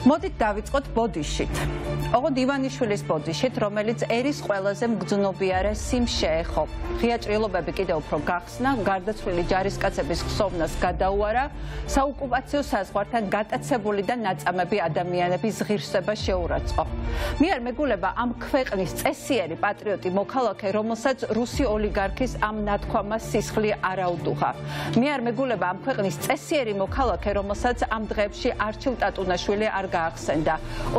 მოდით დავიწყოთ ბოდიშით. ოღონდ ივანიშვილის ბოდიშით, რომელიც ერის ყველაზე მგრძნობიარე სიმს შეეხო. ღია ჭრილობები კიდევ უფრო გახსნა, გარდაცვლილი ჯარისკაცების ხსოვნას გადაუარა, საოკუპაციო საზღვართან გატაცებული და ნაწამები ადამიანების ღირსება შეურაცხყო. მიარ მეგულება ამ ქვეყნის წესიერი პატრიოტი მოქალაქე, რომელსაც რუსი ოლიგარქის ამ ნათქვამას სისხლი არ აუდუღა. მიარ მეგულება ამ ქვეყნის წესიერი მოქალაქე, რომელსაც ამ დღეებში არჩილ ტატუნაშვილი არ გაახსენდა.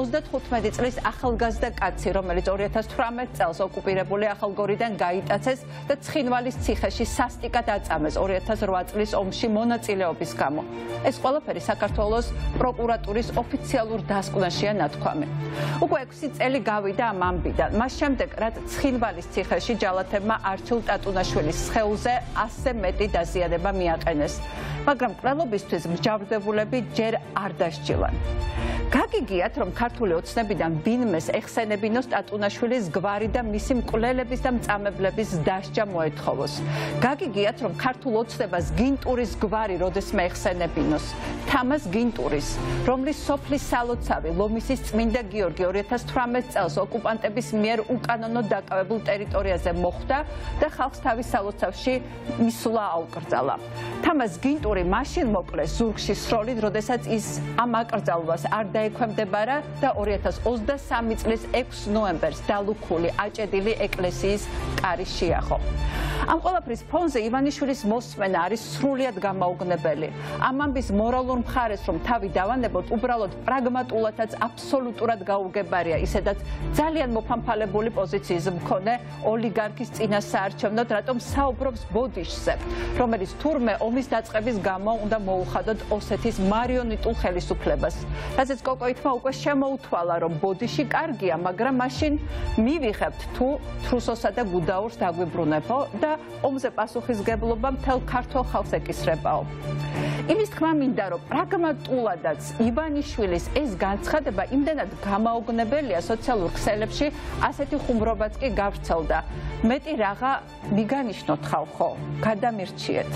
35 წლის ახალგაზრდა კაცი, რომელიც 2018 წელს ოკუპირებული ახალგორიდან გაიტაცეს და ცხინვალის ციხეში სასტიკად აწამეს 2008 წლის ომში მონაწილეობის გამო. ეს ყველაფერი საქართველოს პროკურატურის ოფიციალურ დასკვნაშია ნათქვამი. უკვე 6 წელი გავიდა ამ ამბიდან. მას შემდეგ, რაც ცხინვალის ციხეში ჯალათებმა არჩილ ტატუნაშვილის სხეულზე 100-ზე მეტი დაზიანება მიაყენეს. მაგრამ მკვლელობისთვის მსჯავრდებულები ჯერ არ დასჯილან. გაგიგიათ, რომ ქართული ოცნებიდან ვინმეს ეხსენებინოს ტატუნაშვილის გვარი და მისი მკვლელების და მწამებლების დასჯა მოეთხოვოს. გაგიგიათ, რომ ქართულ ოცნებას გინტურის გვარი როდესმე ეხსენებინოს. თამას გინტურის, რომლის სოფლის სალოცავი ლომისის წმინდა გიორგი 2018 წელს ოკუპანტების მიერ უკანონოდ დაკავებულ ტერიტორიაზე მოხვდა და ხალხს თავის სალოცავში მისვლა აუკრძალა. თამას გინტური მაშინ მოკლეს ზურგში სროლით, როდესაც ის ამ აკრძალვას არ დაექვემდებარა და 2023 წლის 6 ნოემბერს დალუქული აჭედილი ეკლესიის კარი შეახო. ამ ყველაფრის ფონზე ივანიშვილის მოსმენა არის სრულიად გამაუგნებელი. ამ ამბის მორალურ მხარეს რომ თავი დავანებოთ, უბრალოდ პრაგმატულადაც აბსოლუტურად გაუგებარია ისედაც ძალიან მოფამფალებული პოზიციის მქონე ოლიგარქის წინასაარჩევნოდ, რატომ საუბრობს ბოდიშზე, რომელიც თურმე ომის დაწყების გამო უნდა მოუხადოთ ოსეთის მარიონეტულ ხელისუფლებას. რაზეც კოკოითმა უკვე შემოუთვალა, რომ ბოდიში კარგია, მაგრამ მაშინ მივიღებთ თუ თრუსოსა და გუდაურს დაგვიბრუნებო და ომზე პასუხისგებლობა მთელ ქართულ ხალხს ეკისრებაო. იმის თქმა მინდა, რომ პრაგმატულადაც ივანიშვილის ეს განცხადება იმდენად გამაუგნებელია სოციალურ ქსელებში, ასეთი ხუმრობაც კი გავრცელდა. მეტი რაღაცა მიგანიშნოთ ხალხო, გადამირჩიეთ.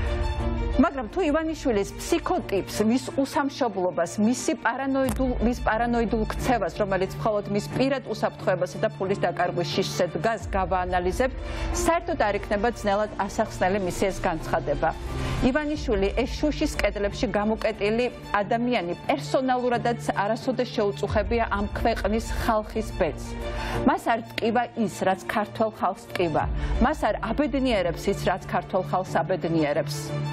მაგრამ თუ ივანიშვილის ფსიქოტიპს, მის უსამშობლობას, მის პარანოიდულ ქცევას, რომელიც მხოლოდ მის პირად უსაფრთხოებასა და ფულის დაკარგვის შიშზე დგას, გავაანალიზებთ, საერთოდ არ იქნება ძნელად ასახსნელი მისი ეს განცხადება. ივანიშვილი ეს შუშის კედლებში გამოკეტილი ადამიანი პერსონალურადაც არასოდეს შეუწუხებია ამ ქვეყნის ხალხის ბედს. მას არ ტკივა ის, რაც ქართველ ხალხს ტკივა. მას არ აბედნიერებს ის, რაც ქართველ ხალხს აბედნიერებს.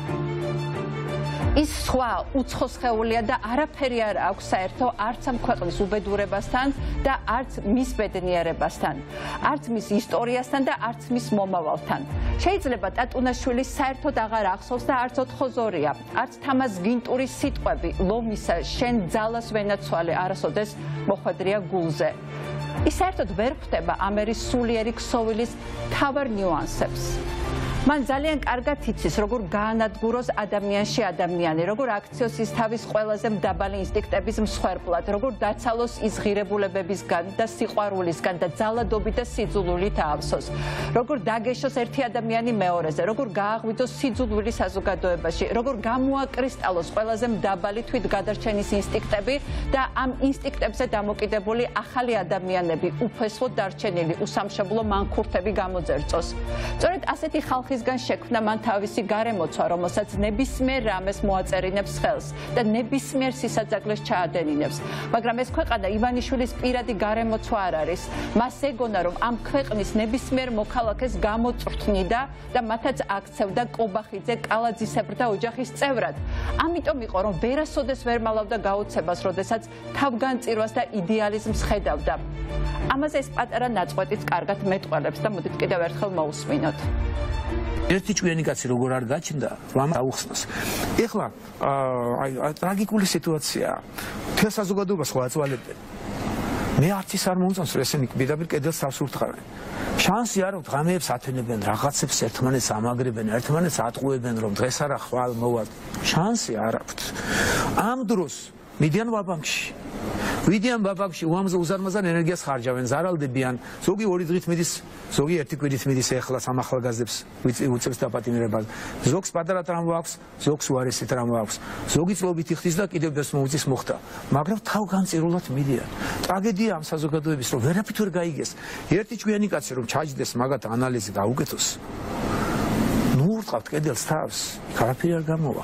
ის სხვა უცხო სხეულია და არაფერი არ აქვს საერთო არც ამ ქვეყნის უბედურებასთან და არც მის ბედნიერებასთან, არც მის ისტორიასთან და არც მის მომავალთან. შეიძლება ტატუნაშვილის საერთოდ აღარ ახსოვს და არც ოთხოზორია, არც თამას გინტურის სიტყვები ლომისა შენ ძალას ვენაცვალე არასოდეს მოხვედრია გულზე. ის საერთოდ ვერ ხვდება ამ ერის სულიერი ქსოვილის მთავარ ნიუანსებს. მან ძალიან კარგად იცის, როგორ გაანადგუროს ადამიანში ადამიანი, როგორ აქციოს ის თავის ყველაზე მდაბალი ინსტინქტების მსხვერპლად, როგორ დაცალოს ის ღირებულებებისგან და სიყვარულისგან და ძალადობით და სიძულვილით აავსოს, როგორ დაგეშოს ერთი ადამიანი მეორეზე, როგორ გააღვიძოს სიძულვილი საზოგადოებაში, როგორ გამოაკრისტალოს ყველაზე მდაბალი თვითგადარჩენის ინსტინქტები და ამ ინსტინქტებზე დამოკიდებული ახალი ადამიანები, უფესლოდ დარჩენილი უსამშობლო მანქურთები გამოძერწოს. სწორედ ასეთი ხალხი გან შექმნა მან თავისი გარემოცვა, რომელსაც ნებისმიერ რამეს მოაწერინებს ხელს და ნებისმიერ სისაძაგლეს ჩაადენინებს. მაგრამ ეს ქვეყანა ივანიშვილის პირადი გარემოცვა არ არის. მას ეგონა, რომ ამ ქვეყნის ნებისმიერ მოქალაქეს გამოწვრთნიდა და მათაც აქცევდა კობახიძე კალაძისებრ და ოჯახის წევრად. ამიტომ იყო, რომ ვერასოდეს ვერ მალავდა გაუცებას, როდესაც თავგანწირვას და იდეალიზმს ხედავდა. ამაზე ეს პატარა ნაწყვეტიც კარგად მეტყველებს და მოდით კიდევ ერთხელ მოусმინოთ. ერთი ჭკვიანი კაცი როგორ არ გაჩნდა, რომ აუხსნას. ეხლა ტრაგიკული სიტუაციაა. მთელ საზოგადოებას ხო აწვალებენ. მე არც ის არ მომწონს, რომ ესენი პირდაპირ კედელს თავს ურთხავენ. შანსი არ აქვს, ღამეებს ათენებენ, რაღაცებს ერთმანეთს ამაგრებენ, ერთმანეთს ატყუებენ, რომ დღეს არა ხვალ მოვა. შანსი არ აქვს. ამ დროს მიდიან ვაბანკში. ვიდიან ბაბაკში უზარმაზარ ენერგიას ხარჯავენ, ზარალდებიან. ზოგი 2 დღით მიდის, ზოგი 1 კვირით მიდის ეხლა სამ ახალგაზრდებს უწევს დაპატიმრებას. ზოგს პატარა ტრამვა აქვს, ზოგს უარესი ტრამვა აქვს. ზოგი წლობით იხდის და კიდევ დას მოუწის მოხდა. მაგრამ თავგანწირულად მიდიან. ტრაგედია ამ საზოგადოების რომ ვერაფრით ვერ გაიგეს. ერთი ჭკვიანი კაცი რომ ჩაჯდეს მაგათ ანალიზი გაუკეთოს. ნუ ურტყავთ კედელს თავს, არაფერი არ გამოვა.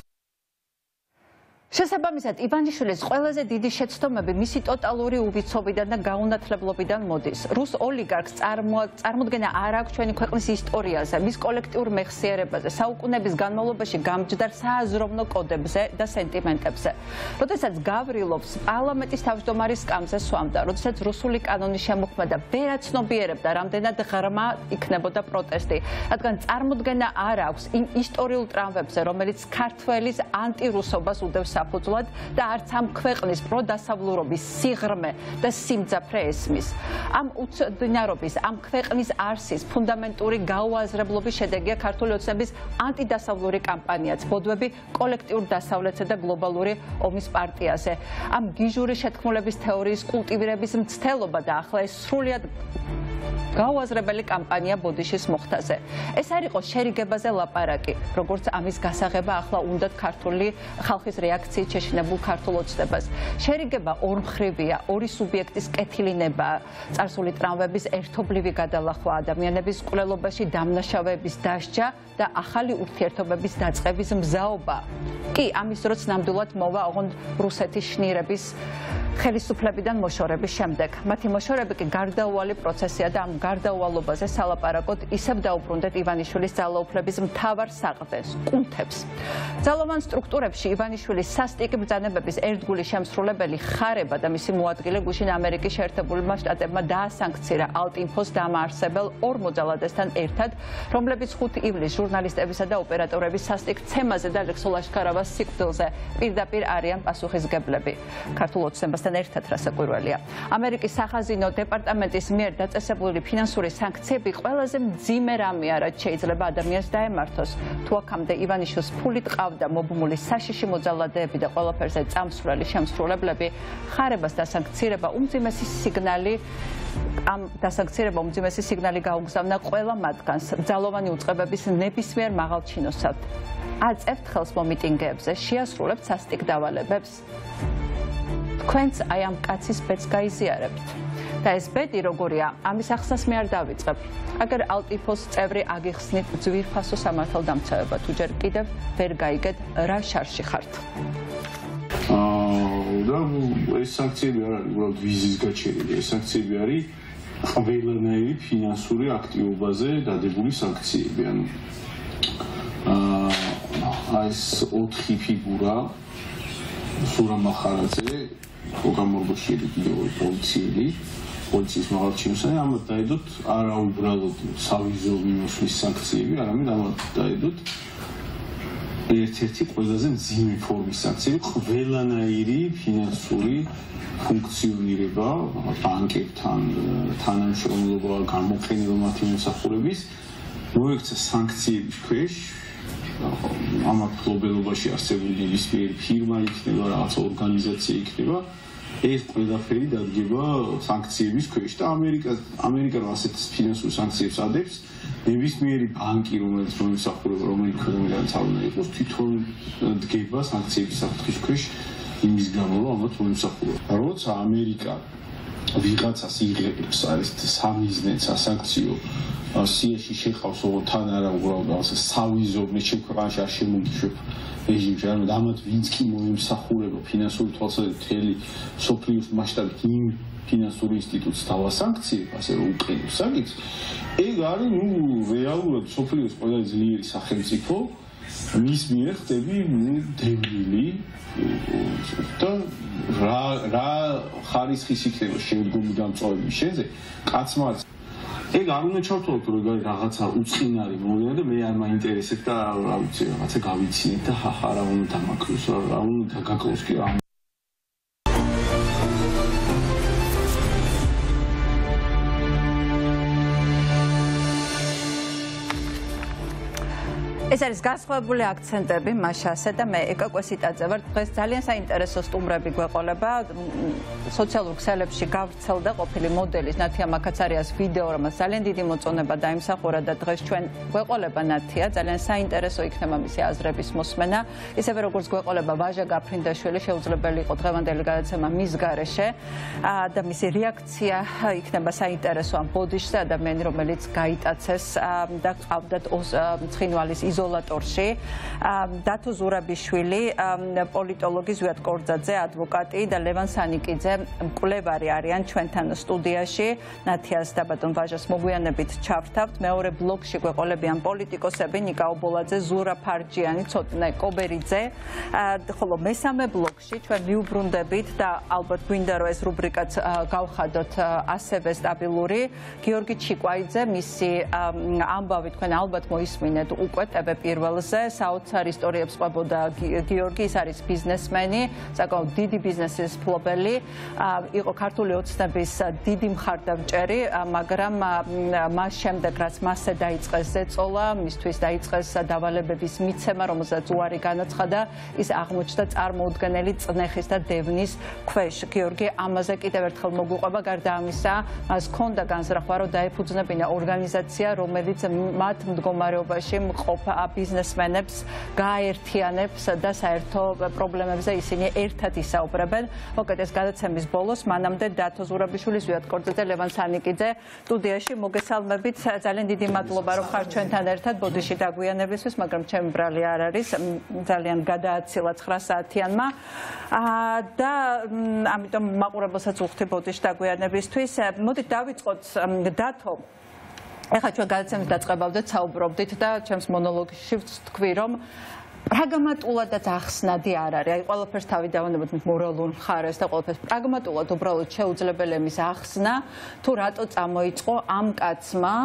შესაბამისად, ივანიშვილის ყველაზე დიდი შეცდომები მისი ტოტალური უბიცობიდან და გაუნათლებლობიდან მოდის. რუს ოლიგარქს წარმოდგენა არ აქვს ჩვენი ქვეყნის ისტორიაზე, მის კოლექტიურ მეხსიერებაზე, საუკუნეების განმავლობაში გამჯდარ სააზროვნო კოდებზე და სენტიმენტებზე. როდესაც გავრილოვს პარლამენტის თავმჯდომარის სკამზე სვამდა, როდესაც რუსული კანონი შემოქმედა, ვერაცნობიერებდა, რამდენად ღრმა იქნებოდა პროტესტი, რადგან წარმოდგენა არ აქვს იმ ისტორიულ ტრამვებზე, რომელიც ქართველის ანტირუსობას უდევს საფუძვლად და არც ამ ქვეყნის პროდასავლურობის სიღრმე და სიმძაფრე ესმის. ამ უცოდინარობის, ამ ქვეყნის არსის ფუნდამენტური გაუაზრებლობის შედეგია ქართული ოცნების ანტიდასავლური კამპანიაც, ბოდვები კოლექტიურ დასავლეთზე და გლობალური ომის პარტიაზე. ამ გიჟური შეთქმულების თეორიის კულტივირების მცდელობა და ახლა ეს სრულიად გაუაზრებელი კამპანია ბოდიშის მოხდაზე. ეს არ იყო შერიგებაზე ლაპარაკი, როგორც ამის გასაღება ახლა უნდათ ქართული ხალხის რეაქციით შეშინებულ ქართულ ოცნებას. შერიგება ორმხრივია, ორი სუბიექტის კეთილინებაა, წარსული ტრამვების ერთობლივი გადალახვა, ადამიანების მკვლელობაში დამნაშავეების დასჯა და ახალი ურთიერთობების დაწყების მზაობა. კი, ამის დროც ნამდვილად მოვა ოღონდ რუსეთის შნირების ხელისუფლებიდან მოშორების შემდეგ. მათი მოშორება კი გარდაუვალი პროცესია და ამ გარდაუვალობაზე სალაპარაკოდ ისევ დაუბრუნდეთ ივანიშვილის ძალაუფლების მთავარ საყრდენს, კუნთებს. ძალოვან სტრუქტურებში ივანიშვილის სასტიკი ბრძანებების ერთგული შემსრულებელი ხარება და მისი მოადგილე გუშინ ამერიკის შეერთებულმა შტატებმა დაასანქცირა ალტინფოს დამაარსებელ ორ მოძალადესთან ერთად, რომლებიც 5 ივლისს ჟურნალისტებისა და ოპერატორების სასტიკ ცემაზე და ლექსო ლაშქარავას სიკვდილზე პირდაპირ არიან პასუხისმგებლები. ქართულ ოცნებასთან ერთად რასაკვირველია. ამერიკის სახაზინო დეპარტამენტის მიერ დაწესებული ფინანსური სანქციები ყველაზე მძიმე რამეა, რაც შეიძლება ადამიანს დაემართოს. თუ აქამდე ივანიშვილს ფულით ყავდა მობმული საშიში მოძალადეები და ყველაფერზე წამსვლელი შემსრულებლები, ხარებას დასანქცირება უმძიმესი სიგნალი ამ დასანქცირება უმძიმესი სიგნალი გაუგზავნა ყველა მათგანს ძალოვანი უწყებების ნებისმიერ მაღალ ჩინოსად. აწევთ ხელს მომიტინგეებზე, შეასრულებთ სასტიკ დავალებებს. თქვენც აი ამ კაცის ბედს გაიზიარებთ. და ეს ბედი როგორია, ამის ახსნას მე არ დავიწყებ. აგერ ალტიფოს წევრი აგიხსნით ძვირფასო სამართალდამცავება, თუ ჯერ კიდევ ვერ გაიგეთ რა შარში ხართ. და ეს სანქციები არ არის უბრალოდ ვიზის გაჩერება, ეს სანქციები არის ყველანაირი ფინანსური აქტივობაზე დადებული სანქციები. ანუ ეს 4 ფიგურა სურამ მახარაძე, გოგა მორგოშიელი კიდევ პოლიციის მაღალჩინოსანი, ამათ დაედოთ არა უბრალოდ სავიზო მიმოსვლის სანქციები, არამედ ამათ დაედოთ ერთ-ერთი ყველაზე მძიმე ფორმის სანქციები, ყველანაირი ფინანსური ფუნქციონირება, ბანკებთან თანამშრომლობა, გამოყენება მათი მომსახურების მოექცა სანქციების ქვეშ. ამათ ფლობელობაში არსებული ნებისმიერი ფირმა იქნება, რაღაც ორგანიზაცია იქნება, ეს ყველაფერი დადგება სანქციების ქვეშ და ამერიკა ასეთ ფინანსურ სანქციებს ადებს, ნებისმიერი ბანკი, რომელიც მომსახურება, რომელიც ქვეყნიდან უნდა იყოს, თვითონ დგება სანქციების საფრთხის ქვეშ იმის გამო, რომ ამათ მომსახურება. როცა ამერიკა ვიღაცას იღებს არის სამიზნე სასანქციო სიაში შეხავს, ოღონდ თან არა უბრალოდ რაღაცა სავიზოვნე შექმნაში არ შემოგიშვებ რეჟიმში, არამედ ამათ ვინც კი მოემსახურება ფინანსური თვალსაზრისით მთელი მსოფლიოს მასშტაბით იმ ფინანსურ ინსტიტუტს დავასანქციებ, ასე რომ უყენებს საკითხს, ეგ არის რეალურად მსოფლიოს ყველაზე ძლიერი სახელმწიფო, მის მიერ ხდები დევნილი და რა ხარისხის იქნება შემდგომი დამწვავების შენზე, კაცმა ეგ არ უნდა ჩავთვალოთ, რომ რაღაცა უწყინარი მოვლენა და მე არ მაინტერესებს და რა ვიცი, რაღაცა გავიცინეთ და ხახა რა უნდა დამაკროს, რა უნდა დაგაკლოს კი რა. ეს არის განსხვავებული აქცენტები მაშასე და მე ეკა კვესიტაძე ვარ. დღეს ძალიან საინტერესო სტუმრები გვეყოლება. სოციალურ ქსელებში გავრცელდა ყოფილი მოდელის ნათია მაკაცარიას ვიდეო, რომელსაც ძალიან დიდი მოწონება დაიმსახურა და დღეს ჩვენ გვეყოლება ნათია. ძალიან საინტერესო იქნება მისი აზრების მოსმენა. ისევე როგორც გვეყოლება ვაჟა გაფრინდაშვილი, შეუძლებელი იყო დღევანდელი გადაცემა მის გარეშე და მისი რეაქცია იქნება საინტერესო ამ ბოდიშზე ადამიანი, რომელიც გაიტაცეს და ყავდათ ცხინვალის იზოლატორში. დათო ზურაბიშვილი, პოლიტოლოგი ზვიად კორძაძე, ადვოკატი და ლევან სანიკიძე მკვლევარი არიან ჩვენთან სტუდიაში. ნათიას და ბატონ ვაჟას მოგვიანებით ჩავთავთ. მეორე ბლოკში გვეყოლებიან პოლიტიკოსები ნიკა ობოლაძე, ზურა ფარჯიანი, ცოტნე კობერიძე. ხოლო მესამე ბლოკში ჩვენ ვიუბრუნდებით და ალბათ გვინდა რომ ეს რუბრიკაც გავხადოთ ასევე სტაბილური. გიორგი ჩიკვაიძე, მისი ამბავი თქვენ ალბათ მოისმინეთ უკვე ტბ პირველზე. საოცარ ისტორიებს ყვებოდა გიორგი, ის არის ბიზნესმენი, საკმაოდ დიდი ბიზნესის მფლობელი, იყო ქართული ოცნების დიდი მხარდამჭერი, მაგრამ მას შემდეგ რაც მასზე დაიწყეს ზეწოლა, მისთვის დაიწყეს დავალებების მიცემა, რომელსაც უარი განაცხადა, ის აღმოჩნდა წარმოუდგენელი წნეხის და დევნის ქვეშ. გიორგი ამაზე კიდევ ერთხელ მოგვიყვება, გარდა ამისა, მას ჰქონდა განზრახვა, რომ დაეფუძნებინა ორგანიზაცია, რომელიც მათ მდგომარეობაში მყოფ ბიზნესმენებს გააერთიანებს და საერთო პრობლემებზე ისინი ერთად ისაუბრებენ. მოკეთ ეს გადაცემის ბოლოს მანამდე დათო ზურაბიშვილის ზვიად კორძაძე, ლევან სანიკიძე სტუდიაში მოგესალმებით. ძალიან დიდი მადლობა რომ ხართ ჩვენთან ერთად ბოდიში დაგვიანებისთვის, მაგრამ ჩემი ბრალი არ არის, ძალიან გადააცილა 9 საათიანმა და ამიტომ მაყურებელსაც ვუხდი ბოდიში დაგვიანებისთვის. მოდით დავიწყოთ დათო. ეხლა ჩვენ გადაცემის დაწყებამდე საუბრობდით და ჩემს მონოლოგში ვთქვი, რომ პრაგმატულადაც ახსნადი არ არის. აი ყველაფერს თავი დავანებოთ მორალურ მხარეს და ყველაფერს პრაგმატულად უბრალოდ შეუძლებელია მის ახსნა, თუ რატო წამოიწყო ამ კაცმა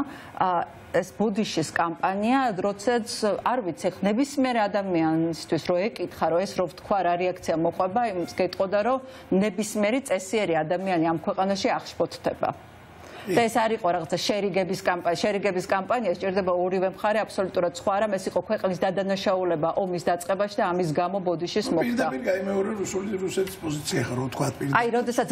ეს ბოდიშის კამპანია, როდესაც არ ვიცი, ნებისმიერ ადამიანისთვის რო ეკითხა, რომ ეს რო ვთქვა, რა რეაქცია მოყვება, იმის გეტყოდა, რომ ნებისმიერი წესიერი ადამიანი ამ ქვეყანაში აღშფოთდება. და ეს არ იყო რაღაცა შერიგების კამპანია, სჭირდება ორივე მხარე აბსოლუტურად სხვა, რამ ეს იყო ქვეყნის დადანაშაულება ომის დაწყებაში და ამის გამო ბოდიშის მოხდა. პირდაპირ გაიმეორე რუსეთის პოზიცია, ხო თქვა პირდაპირ. აი, როდესაც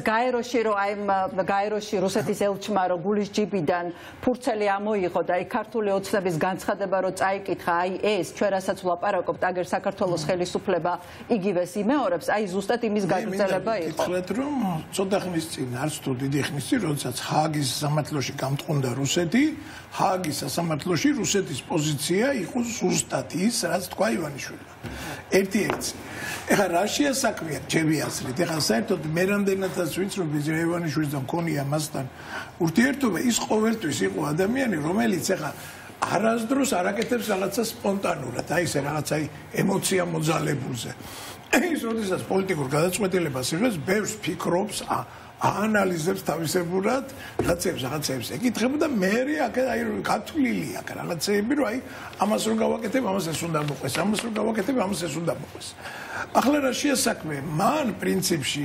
გაეროში რუსეთის ელჩმა რო გულის ჯიბიდან ფურცელი ამოიღო და აი ქართული ოცნების განცხადება რო წაიკითხა, აი ეს ჩვენ რასაც ვლაპარაკობთ, აგერ საქართველოს ხელისუფლება იგივეს იმეორებს, აი ზუსტად იმის გაგრძელება იყო. გითხრათ რომ ცოტა ხნის წინ, არც თუ დიდი ხნის წინ, როდესაც ჰააგის სასამართლოში გამტყუნდა რუსეთი, ჰააგის სასამართლოში რუსეთის პოზიცია იყო ზუსტად ის, რაც თქვა ივანიშვილმა. ერთ-ერთი. ეხლა რაშია საქმეა, ჩემი აზრით. ეხლა საერთოდ მე რამდენადაც ვიცნობ ივანიშვილს და მქონია მასთან ურთიერთობა, ის ყოველთვის იყო ადამიანი, რომელიც ეხლა არასდროს არ აკეთებს რაღაცა სპონტანურად, აი ესე რაღაცა ემოცია მოძალებულზე. ის როდესაც პოლიტიკურ გადაწყვეტილებას იღებს, ბევრს ფიქრობს, აანალიზებს თავისებურად, რაღაცებს ეკითხება და მე აი გათვლილია რაღაცეები, რომ აი ამას რო გავაკეთებ, ამას ეს უნდა მოყვეს, ამას რო გავაკეთებ, ამას ეს უნდა მოყვეს. ახლა რაშია საქმე? მან პრინციპში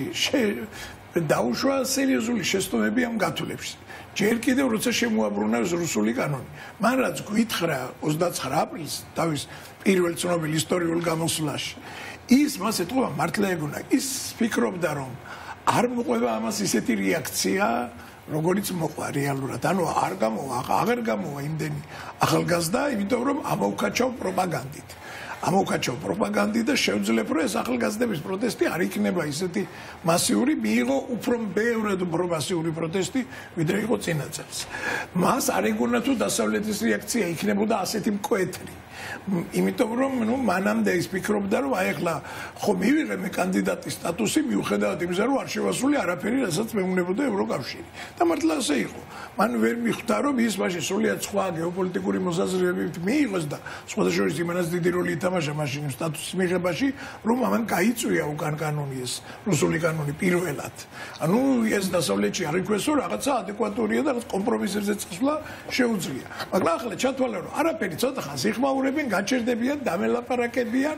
დაუშვა სერიოზული შეცდომები ამ გათვლებში. ჯერ კიდევ როცა შემოაბრუნა რუსული კანონი. მან რაც გვითხრა 29 აპრილს თავის პირველ ცნობილ ისტორიულ გამოსვლაში, ის მას ეთყობა მართლა ეგონა, ის ფიქრობდა რომ არ მოყვება ამას ისეთი რეაქცია, როგორიც მოყვა რეალურად. ანუ აღარ გამოვა იმდენი ახალგაზრდა, იმიტომ რომ ამოუკაჩავ პროპაგანდით. ამოუკაჩავ პროპაგანდით და შეუძლებ რომ ეს ახალგაზრდების პროტესტი არ იქნება ისეთი მასიური, მიიღო უფრო ბევრად უფრო მასიური პროტესტი, ვიდრე იყო წინა წელს. მას არ ეგონა თუ დასავლეთის რეაქცია იქნებოდა ასეთი მკვეთრი. იმიტომ რომ მანამდე ის ფიქრობდა რომ აი ახლა ხო მივიღე მე კანდიდატის სტატუსი მიუხედავად იმისა რომ არ შევასრულე არაფერი რასაც მეუნებოდა ევროკავშირი და მართლა ასე იყო. მან ვერ მიხვდა რომ ის მაშინ სრულიად სხვა გეოპოლიტიკური მოსაზრებებით მიიღოს და სხვადასხვა იმანაც დიდი როლი ითამაშა მაშინ სტატუსის მიღებაში რომ ამან გაიწვია უკან კანონი ეს რუსული კანონი პირველად. ანუ ეს დასავლეთში არ იქვესო რაღაცა ადეკვატურია და რაღაც კომპრომისებზე წასვლა შეუძლია. მაგრამ ახლა ჩათვალა რომ არაფერი ცოტა ხანს იხმაურება ეხმარებიან, გაჩერდებიან, დამელაპარაკებიან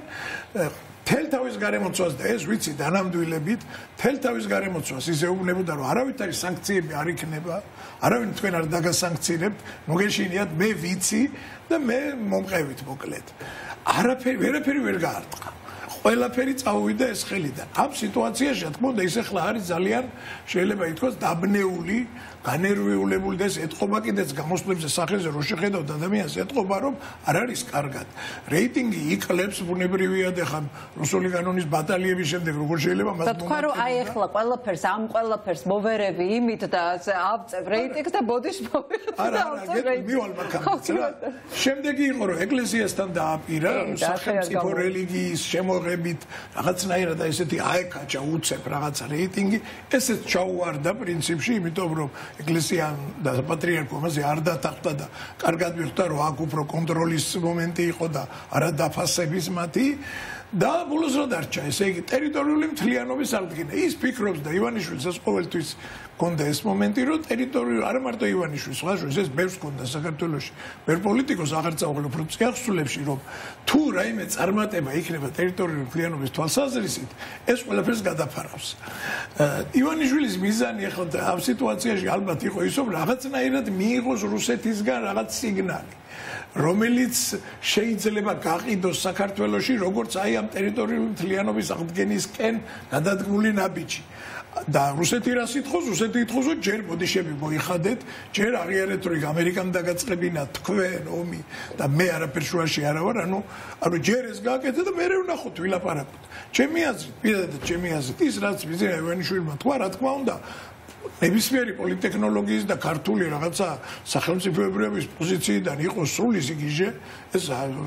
თელ თავის გარემოცვას და ეს ვიცი დანამდვილებით თელ თავის გარემოცვას ისე უუბნებოდა რომ არავითარი სანქციები არ იქნება, არავინ თქვენ არ დაგასანქცირებთ, მოგეშინიათ, მე ვიცი და მე მომყევით მოკლედ. ვერაფერი ვერ გაარტყა. ყველაფერი წავიდა ეს ხელიდან. ამ სიტუაციაში, რა თქმა უნდა, ის ახლა არის ძალიან შეიძლება ითქვას დაბნეული, განერვიულებული და ეს ეთყობა კიდეც გამოსვლებზე სახელზე რო შეხედავთ ადამიანს ეთყობა რომ არ არის კარგად. რეიტინგი იკლებს ბუნებრივია და ხან რუსული კანონის ბატალიების შემდეგ როგორ შეიძლება მას და თქვა რომ აი ახლა ყველაფერს ამ ყველაფერს მოვერევი იმით და ავწევ რეიტინგს და ბოდიშ მოვერევი. არა, მივალ მაგას. შემდეგი იყო რომ ეკლესიასთან დააპირა სახელმწიფო რელიგიის შემოღებით რაღაცნაირად ესეთი აეკაჭა უცებ რაღაცა რეიტინგი, ესეც ჩაუვარდა პრინციპში, იმიტომ რომ ეკლესია და პატრიარქო მასე არ დათანხმდა და კარგად მიხვდა რომ აქ უფრო კონტროლის მომენტი იყო და არა დაფასების მათი და ბოლოს რა დარჩა ესე იგი ტერიტორიული მთლიანობის აღდგენა ის ფიქრობს და ივანიშვილს ეს ყოველთვის კონდა ეს მომენტი რომ ტერიტორიული არა მარტო ივანიშვილს სხვაშორის ეს ბევრს კონდა საქართველოში ბევრ პოლიტიკოს აღარ წაუღლო უფრო წიაღსულებში რომ თუ რაიმე წარმატება იქნება ტერიტორიული მთლიანობის თვალსაზრისით ეს ყველაფერს გადაფარავს ივანიშვილის მიზანი ახლა ამ სიტუაციაში ალბათ იყო ის რომ რაღაცნაირად მიიღოს რუსეთისგან რაღაც სიგნალი რომელიც შეიძლება გაყიდოს საქართველოში როგორც აი ამ ტერიტორიული მთლიანობის აღდგენისკენ გადადგმული ნაბიჯი და რუსეთი რა სიტყვის რუსეთი იტყვის რომ ჯერ ბოდიშები მოიხადეთ ჯერ აღიარეთ რომ ამერიკამ დაგაწყებინა თქვენ ომი და მე არაფერ შუაში არა ვარ ანუ ჯერ ეს გააკეთეთ და მე ვნახოთ ვილაპარაკოთ ჩემი აზრით პირადად ჩემი აზრით ის რაც მიზეა ივანიშვილმა თქვა რა თქმა უნდა ნებისმიერი პოლიტექნოლოგიის და ქართული რაღაცა სახელმწიფოებრიობის პოზიციიდან იყო სრული სიგიჟე ეს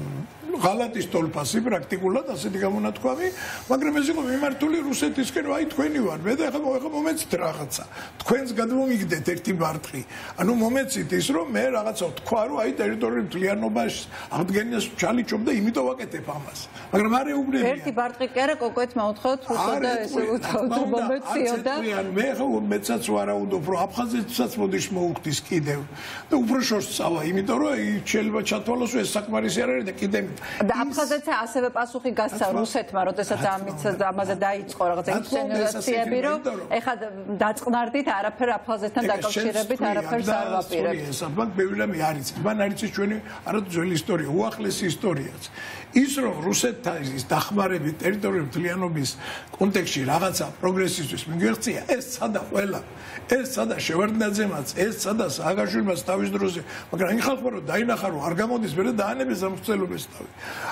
ღალატის თოლფასი პრაქტიკულად ასეთი გამონათქვამი მაგრამ ეს იყო მიმართული რუსეთისკენ რომ აი თქვენი ვარ მე და ახლა მომეცით რაღაცა თქვენს გადმომიგდეთ ერთი ბარტყი ანუ მომეცით ის რომ მე რაღაცა თქვა რომ აი ტერიტორიული მთლიანობაში აღდგენას ჩალიჩობ და იმიტომ ვაკეთებ ამას მაგრამ არ ეუბნებიან ერთი ბარტყი კი არა კოკოეთ მოუთხოთ უსო და ესე უთხოვთ მომეციო და მე ხო მეცაც ვარაუდობ რომ აფხაზეთსაც მოდიშ მოუხდის კიდევ და უფრო შორს წავა იმიტომ რომ შეიძლება ჩათვალოს ეს საკმარისი არ არის და კიდევ და აფხაზეთზე ასევე პასუხი გასცა რუსეთმა, როდესაც ამაზე დაიწყო რაღაცა ინსცენაციები, რომ ეხლა დაწყნარდით არაფერ აფხაზეთთან დაკავშირებით არაფერს არ ვაპირებთ. ეს ალბათ ბევრი რამე არის. მან არის ჩვენი არათუ ძველი ისტორია, უახლესი ისტორიაც. ის რომ რუსეთთან ის დახმარებით ტერიტორიული მთლიანობის კონტექსტში რაღაცა პროგრესისთვის მიგვეღწია, ეს სადა ყველა. ეს სადა შევარდნაძემაც, ეს სადა სააგაშვილმაც თავის დროზე, მაგრამ იმ ხალხმა რომ დაინახა რომ არ გამოდის მე და დაანებეს ამხსელობის თავი.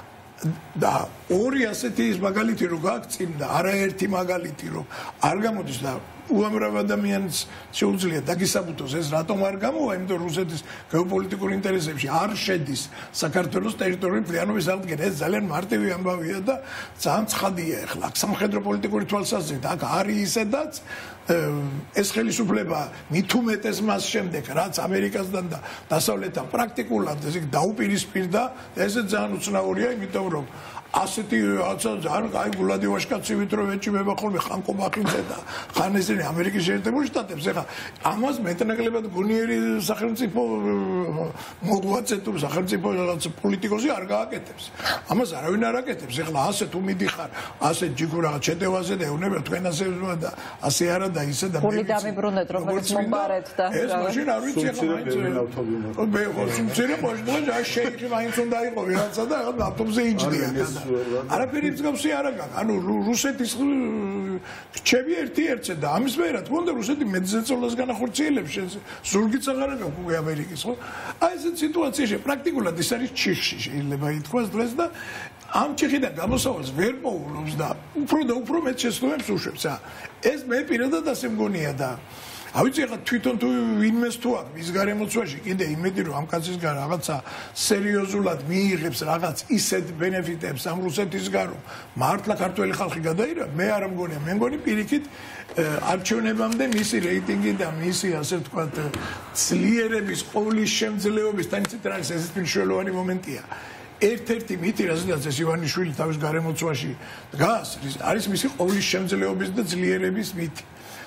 და ორი ასეთი ის მაგალითი რო გააქცინდა, არაერთი მაგალითი რო არ გამოდის და უამრავ ადამიანს შეუძლია დაგისაბუთოს ეს რატომ არ გამოვა, იმიტომ რომ რუსეთის გეოპოლიტიკურ ინტერესებში არ შედის საქართველოს ტერიტორიული მთლიანობის აღდგენა. ეს ძალიან მარტივი ამბავია და ძალიან ცხადია ახლა სამხედრო პოლიტიკური თვალსაზრისით აქ არის ისედაც ეს ხელისუფლება მით უმეტეს მას შემდეგ რაც ამერიკასთან და დასავლეთთან პრაქტიკულად ესე დაუპირისპირდა ესე ძალიან უცნაურია იმიტომ რომ ასეთი ძალიან კაი გულადი ვაშკაცივით რომ ეჭიმება ხოლმე ხან კომახინზე და ხან ესენი ამერიკის შეერთებული შტატებს ეხა ამას მეტნაკლებად გონიერი სახელმწიფო მოგვაწე თუ სახელმწიფო რაღაც პოლიტიკოსი არ გააკეთებს ამას არავინ არ აკეთებს ეხლა ასე თუ მიდიხარ ასე ჯიგურ რაღაც შეტევაზე და ეუბნება თქვენ ასე და ასე არა და ისე და მე დამიბრუნეთ რომელიც მომბარეთ და ეს მაშინ არ ვიცი ეხლა მე ხო სიმცირე მოშდა შეიქი მაინც უნდა იყო ვიღაცა და ავტობუსზე იჯდია არაფერი მსგავსი არ აქვს. ანუ რუსეთის რჩები ერთ-ერთზე და ამის მე რა თქმა უნდა რუსეთი მეძეწოლას განახორციელებს ზურგიც აღარ აქვს უკვე ამერიკის ხო? აი ეს სიტუაციაში პრაქტიკულად ის არის ჩიხში შეიძლება ითქვას დღეს და ამ ჩიხიდან გამოსავალს ვერ მოულობს და უფრო მეტ შეცდომებს უშვებს. ეს მე პირადად ასე მგონია და ავიცი ახლა თვითონ თუ ვინმეს თუ აქვს მის გარემოცვაში კიდე იმედი რომ ამ კაცისგან რაღაცა სერიოზულად მიიღებს რაღაც ისეთ ბენეფიტებს ამ რუსეთისგან რომ მართლა ქართველი ხალხი გადაირა მე არ მგონია მე მგონი პირიქით არჩევნებამდე მისი რეიტინგი და მისი ასე ვთქვათ ძლიერების ყოვლის შემძლეობის თან ისეთ რაღაც ეს მნიშვნელოვანი მომენტია ერთ-ერთი მითი რაზედაც ეს ივანიშვილი თავის გარემოცვაში დგას არის მისი ყოვლის შემძლეობის და ძლიერების მითი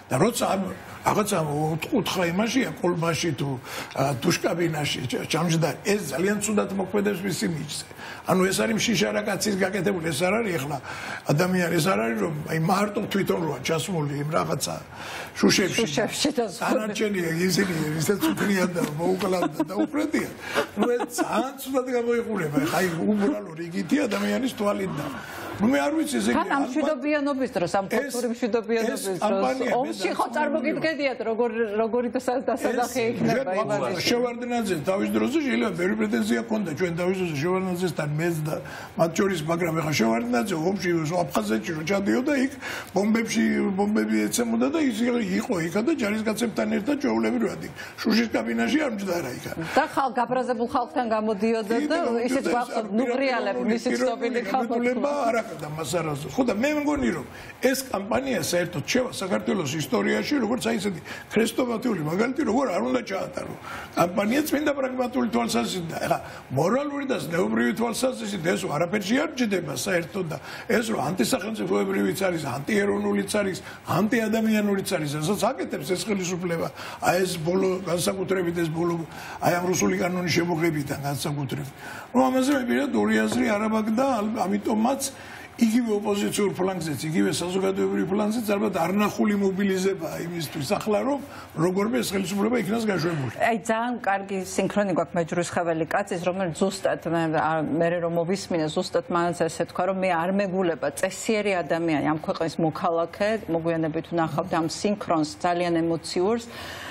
და როცა რაღაცა უთხრა იმაშია კოლბაში თუ დუშკაბინაში ჯამჯდარი ეს ძალიან ცუდად მოქმედებს მისი მიჯზე ანუ ეს არის შიშარა კაცის გაკეთებული ეს არ არის ახლა ადამიანი ეს არ არის რომ აი მარტო თვითონ როა ჩასმული იმ რაღაცა შუშებში და ანარჩენია ისინი ისეთ უქრიან და მოუკლავ და უყრედია ნუ ეს ძალიან ცუდად გამოიყურება აი უბრალო რიგითი ადამიანის თვალით და ნუ მე არ ვიცი ესე იგი ამ მშვიდობიანობის დროს ამ ფაქტური მშვიდობიანობის დროს ომში ხო წარმოგიდგენიათ როგორი დასადახი იქნება ივანიშვილი შევარდნაძე თავის დროზე შეიძლება ბევრი პრეტენზია ჰქონდა ჩვენ თავის დროზე შევარდნაძესთან მეც და მათ შორის მაგრამ ეხლა შევარდნაძე ომში აფხაზეთში რო ჩადიოდა იქ ბომბები ეცემოდა და ის იყო იქა და ჯარისკაცებთან ერთად ჩვეულებრივად შუშის კაბინაში არ მჯდარა იქა და გაბრაზებულ ხალხთან გამოდიოდა და ისიც გვახსოვს ნუღრიალები მისი ცნობილი ხალხობა და მასარაზე. ხო და მე მგონი რომ ეს კამპანია საერთოდ შევა საქართველოს ისტორიაში როგორც აი ესეთი ქრესტომატიული მაგალითი როგორ არ უნდა ჩაატარო. კამპანია წმინდა პრაგმატული თვალსაზრისით და ეხა მორალური და ზნეობრივი თვალსაზრისით ეს არაფერში არ ჯდება საერთოდ და ეს რომ ანტისახელმწიფოებრივიც არის, ანტიეროვნულიც არის, ანტიადამიანურიც არის, რასაც აკეთებს ეს ხელისუფლება. აი ეს ბოლო განსაკუთრებით ეს ბოლო აი ამ რუსული კანონის შემოღებიდან განსაკუთრებით. ну ამაზე მე პირადად ორი აზრი არ მაქვს და ამიტომაც იგივე ოპოზიციურ ფლანგზეც, იგივე საზოგადოებრივ ფლანგზეც ალბათ არნახული მობილიზებაა იმისთვის ახლა რომ როგორმე ეს ხელისუფლება იქნას გაშვებული. აი ძალიან კარგი სინქრონი გვაქვს მეჯვრისხეველი კაცის, რომელიც ზუსტად მე რომ მოვისმინე ზუსტად მანაც ესე თქვა რომ მე არ მეგულება წესიერი ადამიანი ამ ქვეყნის მოქალაქე, მოგვიანებით ვნახავთ ამ სინქრონს ძალიან ემოციურს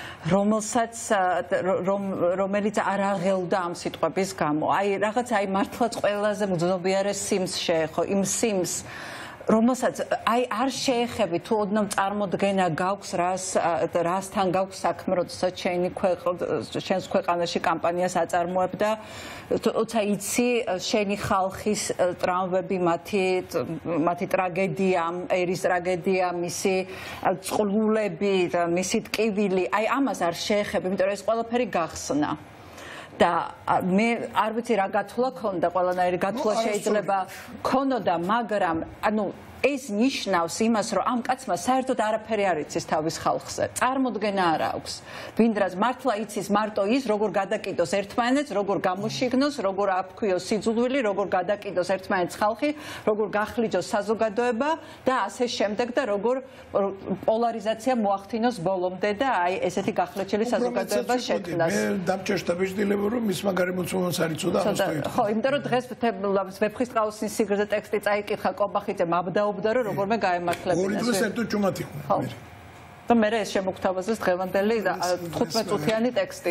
რომელიც არ აღელდა ამ სიტყვების გამო. აი რაღაც აი მართლაც ყველაზე მგრძნობიარე სიმს შეეხო, იმ სიმს რომელსაც აი არ შეეხები თუ ოდნავ წარმოდგენა გაქვს რასთან გაქვს საქმე, როდესაც შენს ქვეყანაში კამპანიას აწარმოებ და თუცა იცი შენი ხალხის ტრავმები, მათი ტრაგედია, ერის ტრაგედია, მისი წყლულები, მისი ტკივილი, აი ამას არ შეეხები, იმიტომ რომ ეს ყველაფერი გახსნა. და მე არ ვიცი რა გათვლა ქონდა, ყველანაირი გათვლა შეიძლება ქონოდა, მაგრამ ანუ ეს ნიშნავს იმას, რომ ამ კაცმა საერთოდ არაფერი არ იცის თავის ხალხზე. წარმოდგენა არ აქვს. ვინდრას მართლა იცის მარტო ის, როგორ გადაკიდოს ერთმანეთს, როგორ გამოშიგნოს, როგორ აფქვიოს სიძულვილი, როგორ გადაკიდოს ერთმანეთს ხალხი, როგორ გახლიჯოს საზოგადოება და ასე შემდეგ და როგორ პოლარიზაცია მოახდინოს ბოლომდე და აი ესეთი გახლეჩილი საზოგადოება შექმნას. მე დამჭერშთა ბეჭდილება რომ მისმა გარემოცულობას არ იცოდა ამას თქვი. ხო, იმიტომ რომ დღეს ვეფხისტყაოსნის სიგრძე ტექსტი წაიკითხა კობახიძე მაბდაობდა რომ როგორმე გაემართლებინა. ორი დღე საერთოდ ჭუმათი ხომ. და მე ეს შემოგთავაზეს დღევანდელი 15 წუთიანი ტექსტი.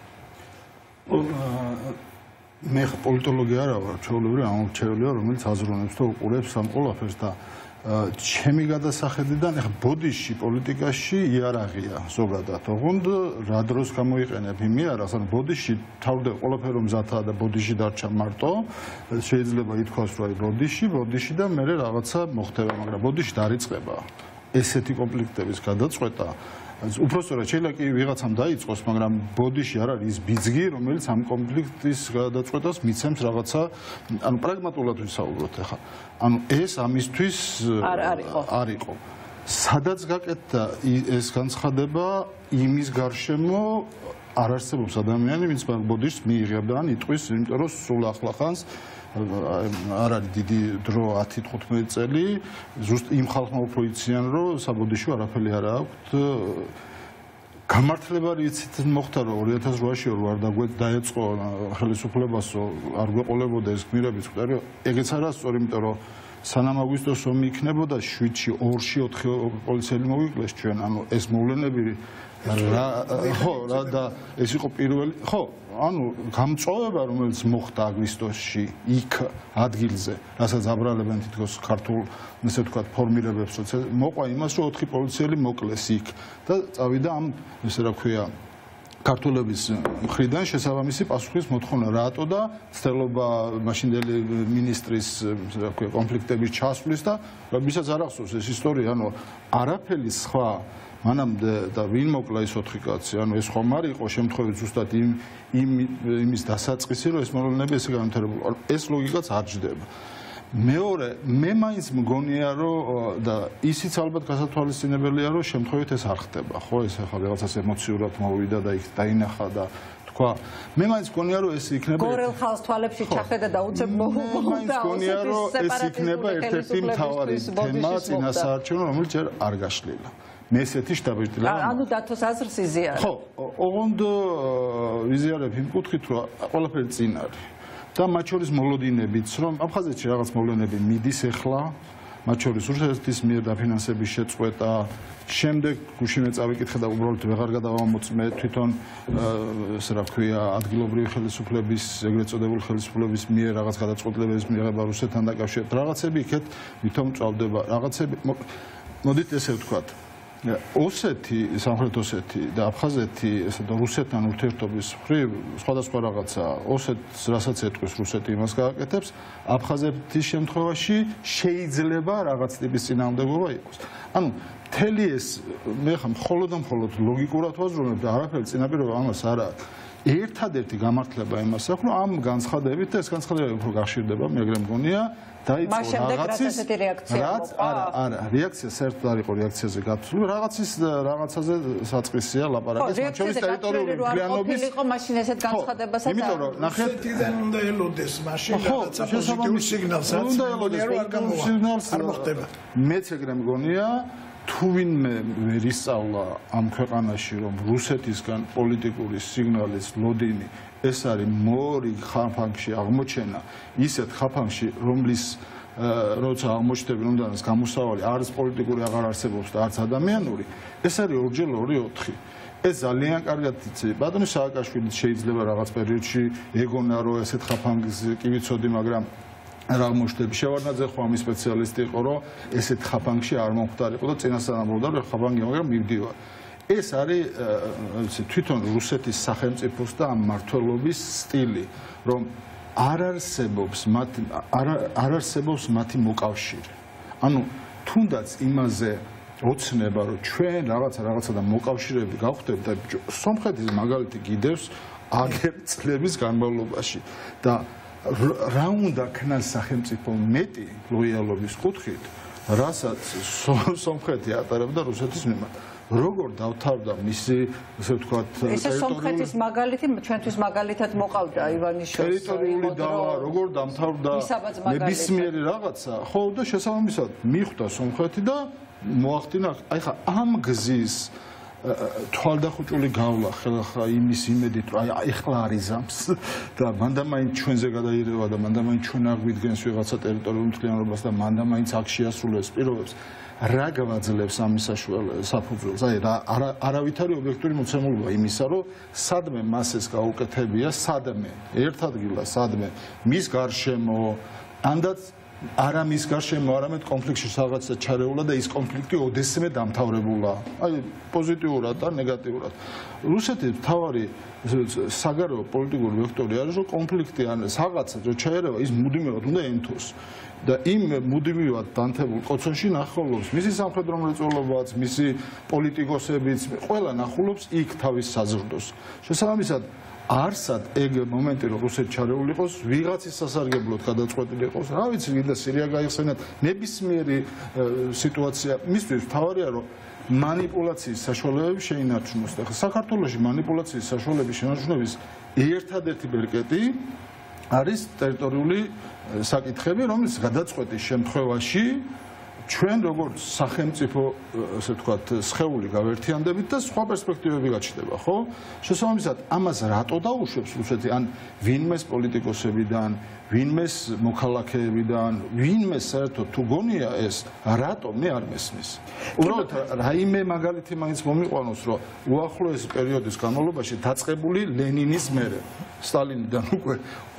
მე პოლიტოლოგი არა ვარ, ჩვეულებრივ ამორჩეულია, რომელიც აზროვნებს და უყურებს ამ ყველაფერს და ჩემი გადასახედიდან ეხა ბოდიში პოლიტიკაში იარაღია ზოგადად. ოღონდ რა დროს გამოიყენებ იმ იარაღს, ანუ ბოდიში თავდება ყველაფერი რომ მზადაა და ბოდიში დარჩა მარტო, შეიძლება ითქვას რომ აი ბოდიში და მე რაღაცა მოხდება, მაგრამ ბოდიში დაიწყება ესეთი კონფლიქტების გადაწყვეტა. უпростоრად შეიძლება კი ვიღაცამ დაიწყოს, მაგრამ ბოდიში არ არის ის ბიძგი, რომელიც ამ კონფლიქტის გადაწყვეტას მიცემს რაღაცა, ანუ პრაგმატულად ვისაუბროთ ახლა. ანუ ეს ამისთვის არ იყო. სადაც გაკეთდა ეს განცხადება იმის გარშემო არ არსებობს ადამიანი, ვინც ბოდიშს მიიღებდა ან იტყვის, იმიტომ რომ სულ ახლახანს არ არის დიდი დრო 10-15 წელი, ზუსტ იმ ხალხმა უფრო იციან, რომ საბოდიშო არაფერი არ აქვთ. გამართლება იცით მოხდა რომ 2008-ში არ დაეწყო ხელისუფლებასო არ გვეყოლებოდა ეს გმირების მკვდარი, ეგეც არასწორი, იმიტომ რომ სანამ აგვისტოს ომი იქნებოდა 7-ში 2-ში 4 პოლიციელი მოვიკლეს ჩვენ, ანუ ეს მოვლენები ხო რა და ეს იყო პირველი ხო ანუ გამწვავება რომელიც მოხდა აგვისტოში იქ ადგილზე რასაც აბრალებენ თითქოს ქართულ ესე ვთქვათ ფორმირებებს როცა მოყვა იმას რომ 4 პოლიციელი მოკლეს იქ და წავიდა ამ ესე რა ქვია ქართულების მხრიდან შესაბამისი პასუხის მოთხოვნა რატო და ცდილობა მაშინდელი მინისტრის რა ქვია კონფლიქტების ჩასვლის და ვისაც არ ახსოვს ეს ისტორია ანუ არაფერი სხვა მანამდე და ვინ მოკლა ეს 4 კაცი ანუ ეს ხომ არ იყო შემთხვევით ზუსტად იმის დასაწყისი რომ ეს მოვლენები ესე განვითარებულა ეს ლოგიკაც არ ჯდება მეორე მე მაინც მგონია რომ და ისიც ალბათ გასათვალისწინებელია რომ შემთხვევით ეს არ ხდება ხო ეს ახლა რაღაცას ემოციურად მოვიდა და იქ დაინახა და თქვა მე მაინც მგონია რომ ეს იქნება გორელ ხალხს თვალებში ჩახედა და უცებ მე მაინც მგონია რომ ეს იქნება ერთ-ერთი მთავარი თემა წინასაარჩევნო რომელიც ჯერ არ გაშლილა მე ესეთი შტაბ-ბიჭდილა ანუ დათოს აზრს იზიარებ ხო ოღონდ ვიზიარებ იმ კუთხით რომ ყველაფერი წინ არის და მათ შორის მოლოდინებიც რომ აფხაზეთში რაღაც მოვლენები მიდის ახლა მათ შორის რუსეთის მიერ დაფინანსების შეწყვეტა შემდეგ გუშინე წავიკითხე და უბრალოდ ვეღარ გადავამოწმე თვითონ ესე რა ვქვია ადგილობრივი ხელისუფლების ეგრეთ წოდებული ხელისუფლების მიერ რაღაც გადაწყვეტილებების მიღება რუსეთთან დაკავშირებით რაღაცები იქეთ ვითომ წავდება რაღაცები მოდით ესე ვთქვათ ოსეთი, სამხრეთ ოსეთი და აფხაზეთი ესე და რუსეთთან ურთიერთობის მხრივ სხვადასხვა რაღაცა ოსეთს რასაც ეტყვის რუსეთი იმას გააკეთებს აფხაზეთის შემთხვევაში შეიძლება რაღაც ტიპის წინააღმდეგობა იყოს ანუ მთელი ეს მე ხა მხოლოდ და მხოლოდ ლოგიკურად ვაზრობ და არაფერი წინაპირობა ამას არ აქვს ერთადერთი გამართლება იმას აქვს რომ ამ განცხადებით და ეს განცხადებები უფრო გახშირდება მე ეგრე მგონია დაიწყო რაღაცის რაც არა რეაქცია საერთოდ არ იყო რეაქციაზე გაცვლილი რაღაცაზე საწყისია ლაპარაკის მათ შორის ტერიტორიული მთლიანობის იყო მაშინ ესეთ განცხადებასაც იმიტომ რომ ნახეთ რუსეთიდან უნდა ელოდეს მაშინ რაღაცა პოზიტიურ სიგნალს უნდა ელოდეს პოზიტიურ სიგნალს არ მოხდება მეც ეგრე მგონია თუ ვინმე ვერ ისწავლა ამ ქვეყანაში რომ რუსეთისგან პოლიტიკური სიგნალის ლოდინი ეს არის მორი ხაფანგში აღმოჩენა ისეთ ხაფანგში რომლის როცა აღმოჩნდება უნდანას გამოსავალი არის პოლიტიკური აღარ არსებობს და არც ადამიანური ეს არის 2x2 ეს ძალიან კარგად იცი ბატონი სააკაშვილიც შეიძლება რაღაც პერიოდში ეგონა რომ ესეთ ხაფანგს კი ვიცოდი მაგრამ რა მოშტები შევარდნაძე ხო ამის სპეციალისტი იყო რომ ესეთ ხაფანგში არ მომხდარიყო და წინასწარ ამბობდა რომ ხაფანგი მაგრამ მივდივარ ეს არის თვითონ რუსეთის სახელმწიფოს და ამ მმართველობის სტილი რომ არ არსებობს მათი მოკავშირე ანუ თუნდაც იმაზე ოცნება რომ ჩვენ რაღაცა და მოკავშირეები გავხდებით და სომხეთის მაგალითი გიდევს აგერ წლების განმავლობაში და რა უნდა ქნას სახელმწიფო მეტი ლოიალობის კუთხით რასაც სომხეთი ატარებდა რუსეთის მიმართ როგორ დავთავრდა მისი ესე ვთქვათ ესე სომხეთის მაგალითი ჩვენთვის მაგალითად მოყავდა ივანიშვილს ტერიტორიული დავა როგორ დამთავრდა ნებისმიერი რაღაცა ხო და შესაბამისად მიხვდა სომხეთი და მოახდინა აი ხა ამ გზის თვალდახუჭული გავლა ხელახლა იმის იმედით რომ აი ეხლა არიზამს და მანდამაინც ჩვენზე გადაირევა და მანდამაინც ჩვენ აღვიდგენს ვიღაცა ტერიტორიულ მთლიანობას და მანდამაინც აქ შეასრულებს პირობებს რა გავაძლევს ამის საფუძველს აი არავითარი ობიექტური მოცემულობა იმისა რომ სადმე მას ეს გაუკეთებია სადმე ერთ ადგილას სადმე მის გარშემო ანდაც არა მის გარშემო არამედ კონფლიქტში რაღაცა ჩარეულა და ის კონფლიქტი ოდესმე დამთავრებულა აი პოზიტიურად და ნეგატიურად რუსეთის მთავარი საგარეო პოლიტიკური ვექტორი არის რომ კონფლიქტი ან რაღაცა რო ჩაერევა ის მუდმივად უნდა ენთოს და იმ მუდმივად დანთებულ კოცონში ნახულობს მისი სამხედრო მრეწველობაც მისი პოლიტიკოსებიც ყველა ნახულობს იქ თავის საზრდოს შესაბამისად არსად ეგ მომენტი რომ რუსეთი ჩარეული იყოს ვიღაცის სასარგებლოდ გადაწყვეტილი იყოს რა ვიცი კიდე სირია გაიხსენათ ნებისმიერი სიტუაცია მისთვის თავარია რომ манипуляციის საშუალებები შეინარჩუნოს და საქართველოში манипуляციის საშუალებების შენარჩუნების ერთადერთი ბერკეტი არის ტერიტორიული საკითხები რომელიც გადაწყვეტის შემთხვევაში ჩვენ როგორც სახელმწიფო ასე ვთქვათ სხეული გავერთიანდებით და სხვა პერსპექტივები გაჩნდება ხო შესაბამისად ამას რატო დაუშვებს რუსეთი ან ვინმეს პოლიტიკოსებიდან ვინმეს მოქალაქეებიდან ვინმეს საერთოდ თუ გონია ეს რატო მე არ მესმის უბრალოდ რაიმე მაგალითი მაინც მომიყვანოს რომ უახლოესი პერიოდის განმავლობაში დაწყებული ლენინის მერე სტალინიდან უკვე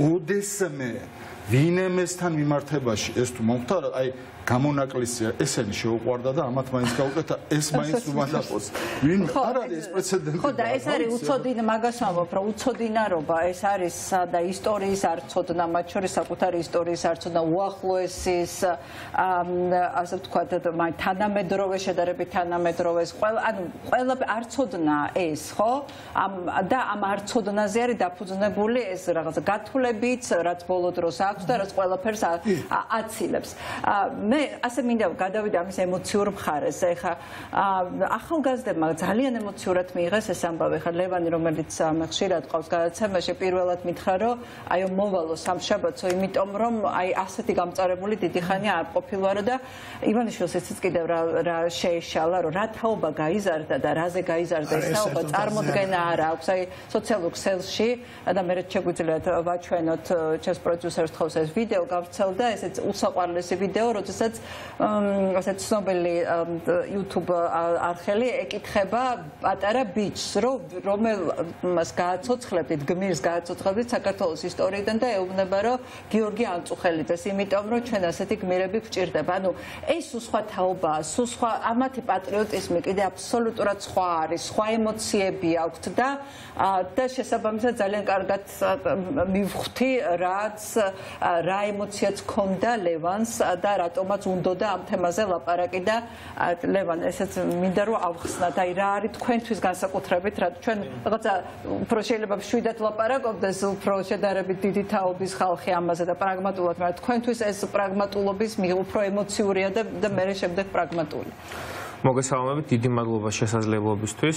ოდესმე ვინმესთან მიმართებაში ეს თუ მომხდარა აი გამონაკლისია ესენი შეუყვარდა და ამათ მაინც გაუკეთა ეს მაინც უმანდაყოს ვინ არ არის ეს პრეცედენტი ხო და ეს არის უცოდინა მაგას ვამბობ რომ უცოდინარობა ეს არის და ისტორიის არ ცოდნა მათ შორის შორის საკუთარი ისტორიის არც უნდა უახლოესის, ასე ვთქვათ, თანამედროვე შედარებით თანამედროვეს, ყველა არ ცოდნა ეს, ხო? და ამ არ ცოდნაზე არის დაფუძნებული ეს რაღაცა გათვლებიც, რაც ბოლო დროს აქვს და რაც ყველაფერს აცილებს. მე ასე მინდა გადავიდე ამის ემოციურ მხარეზე. ეხლა ახალგაზრდებმა ძალიან ემოციურად მიიღეს ეს ამბავი. ეხლა ლევანი, რომელიც ხშირად ყავს გადაცემაში, პირველად მითხრა, რომ აი მოვალო სამშაბათსო, იმიტომ რომ აი ასეთი გამწარებული დიდი ხანი არ ყოფილვარო და ივანიშვილს ისიც კიდევ რა შეეშალა, რომ რა თაობა გაიზარდა და რაზე გაიზარდა ეს თაობა, წარმოდგენა არ აქვს. აი სოციალურ ქსელში და მე შეგვიძლიათ ვაჩვენოთ ჩემს პროდიუსერს თხოვს ეს ვიდეო გავრცელდა, ესეც უსაყვარლესი ვიდეო, როდესაც ასეთ ცნობილი YouTube არხელი ეკითხება პატარა ბიჭს, რომელმას გააცოცხლებდით, გმირს გააცოცხლებდით საქართველოს ისტორიიდან და ეუბნება, რომ გიორგი ანწუხელიძეს, იმიტომ რომ ჩვენ ასეთი გმირები გვჭირდება. ანუ ეს სხვა თაობაა, სხვა ამათი პატრიოტიზმი კიდე აბსოლუტურად სხვა არის, სხვა ემოციები აქვთ და შესაბამისად ძალიან კარგად მივხვდი, რა ემოციაც ჰქონდა ლევანს და რატომაც უნდოდა ამ თემაზე ლაპარაკი და ლევან, ესეც მინდა რომ ავხსნათ, აი რა არის თქვენთვის განსაკუთრებით, რა ჩვენ რაღაცა უფრო შეიძლება შვიდად ლაპარაკობდეს, უფრო შედარებით დიდი თაობის ხალხი ამაზე და პრაგმატულად, მაგრამ თქვენთვის ეს პრაგმატულობის უფრო ემოციურია და მე შემდეგ პრაგმატული. მოგესალმებით, დიდი მადლობა შესაძლებლობისთვის.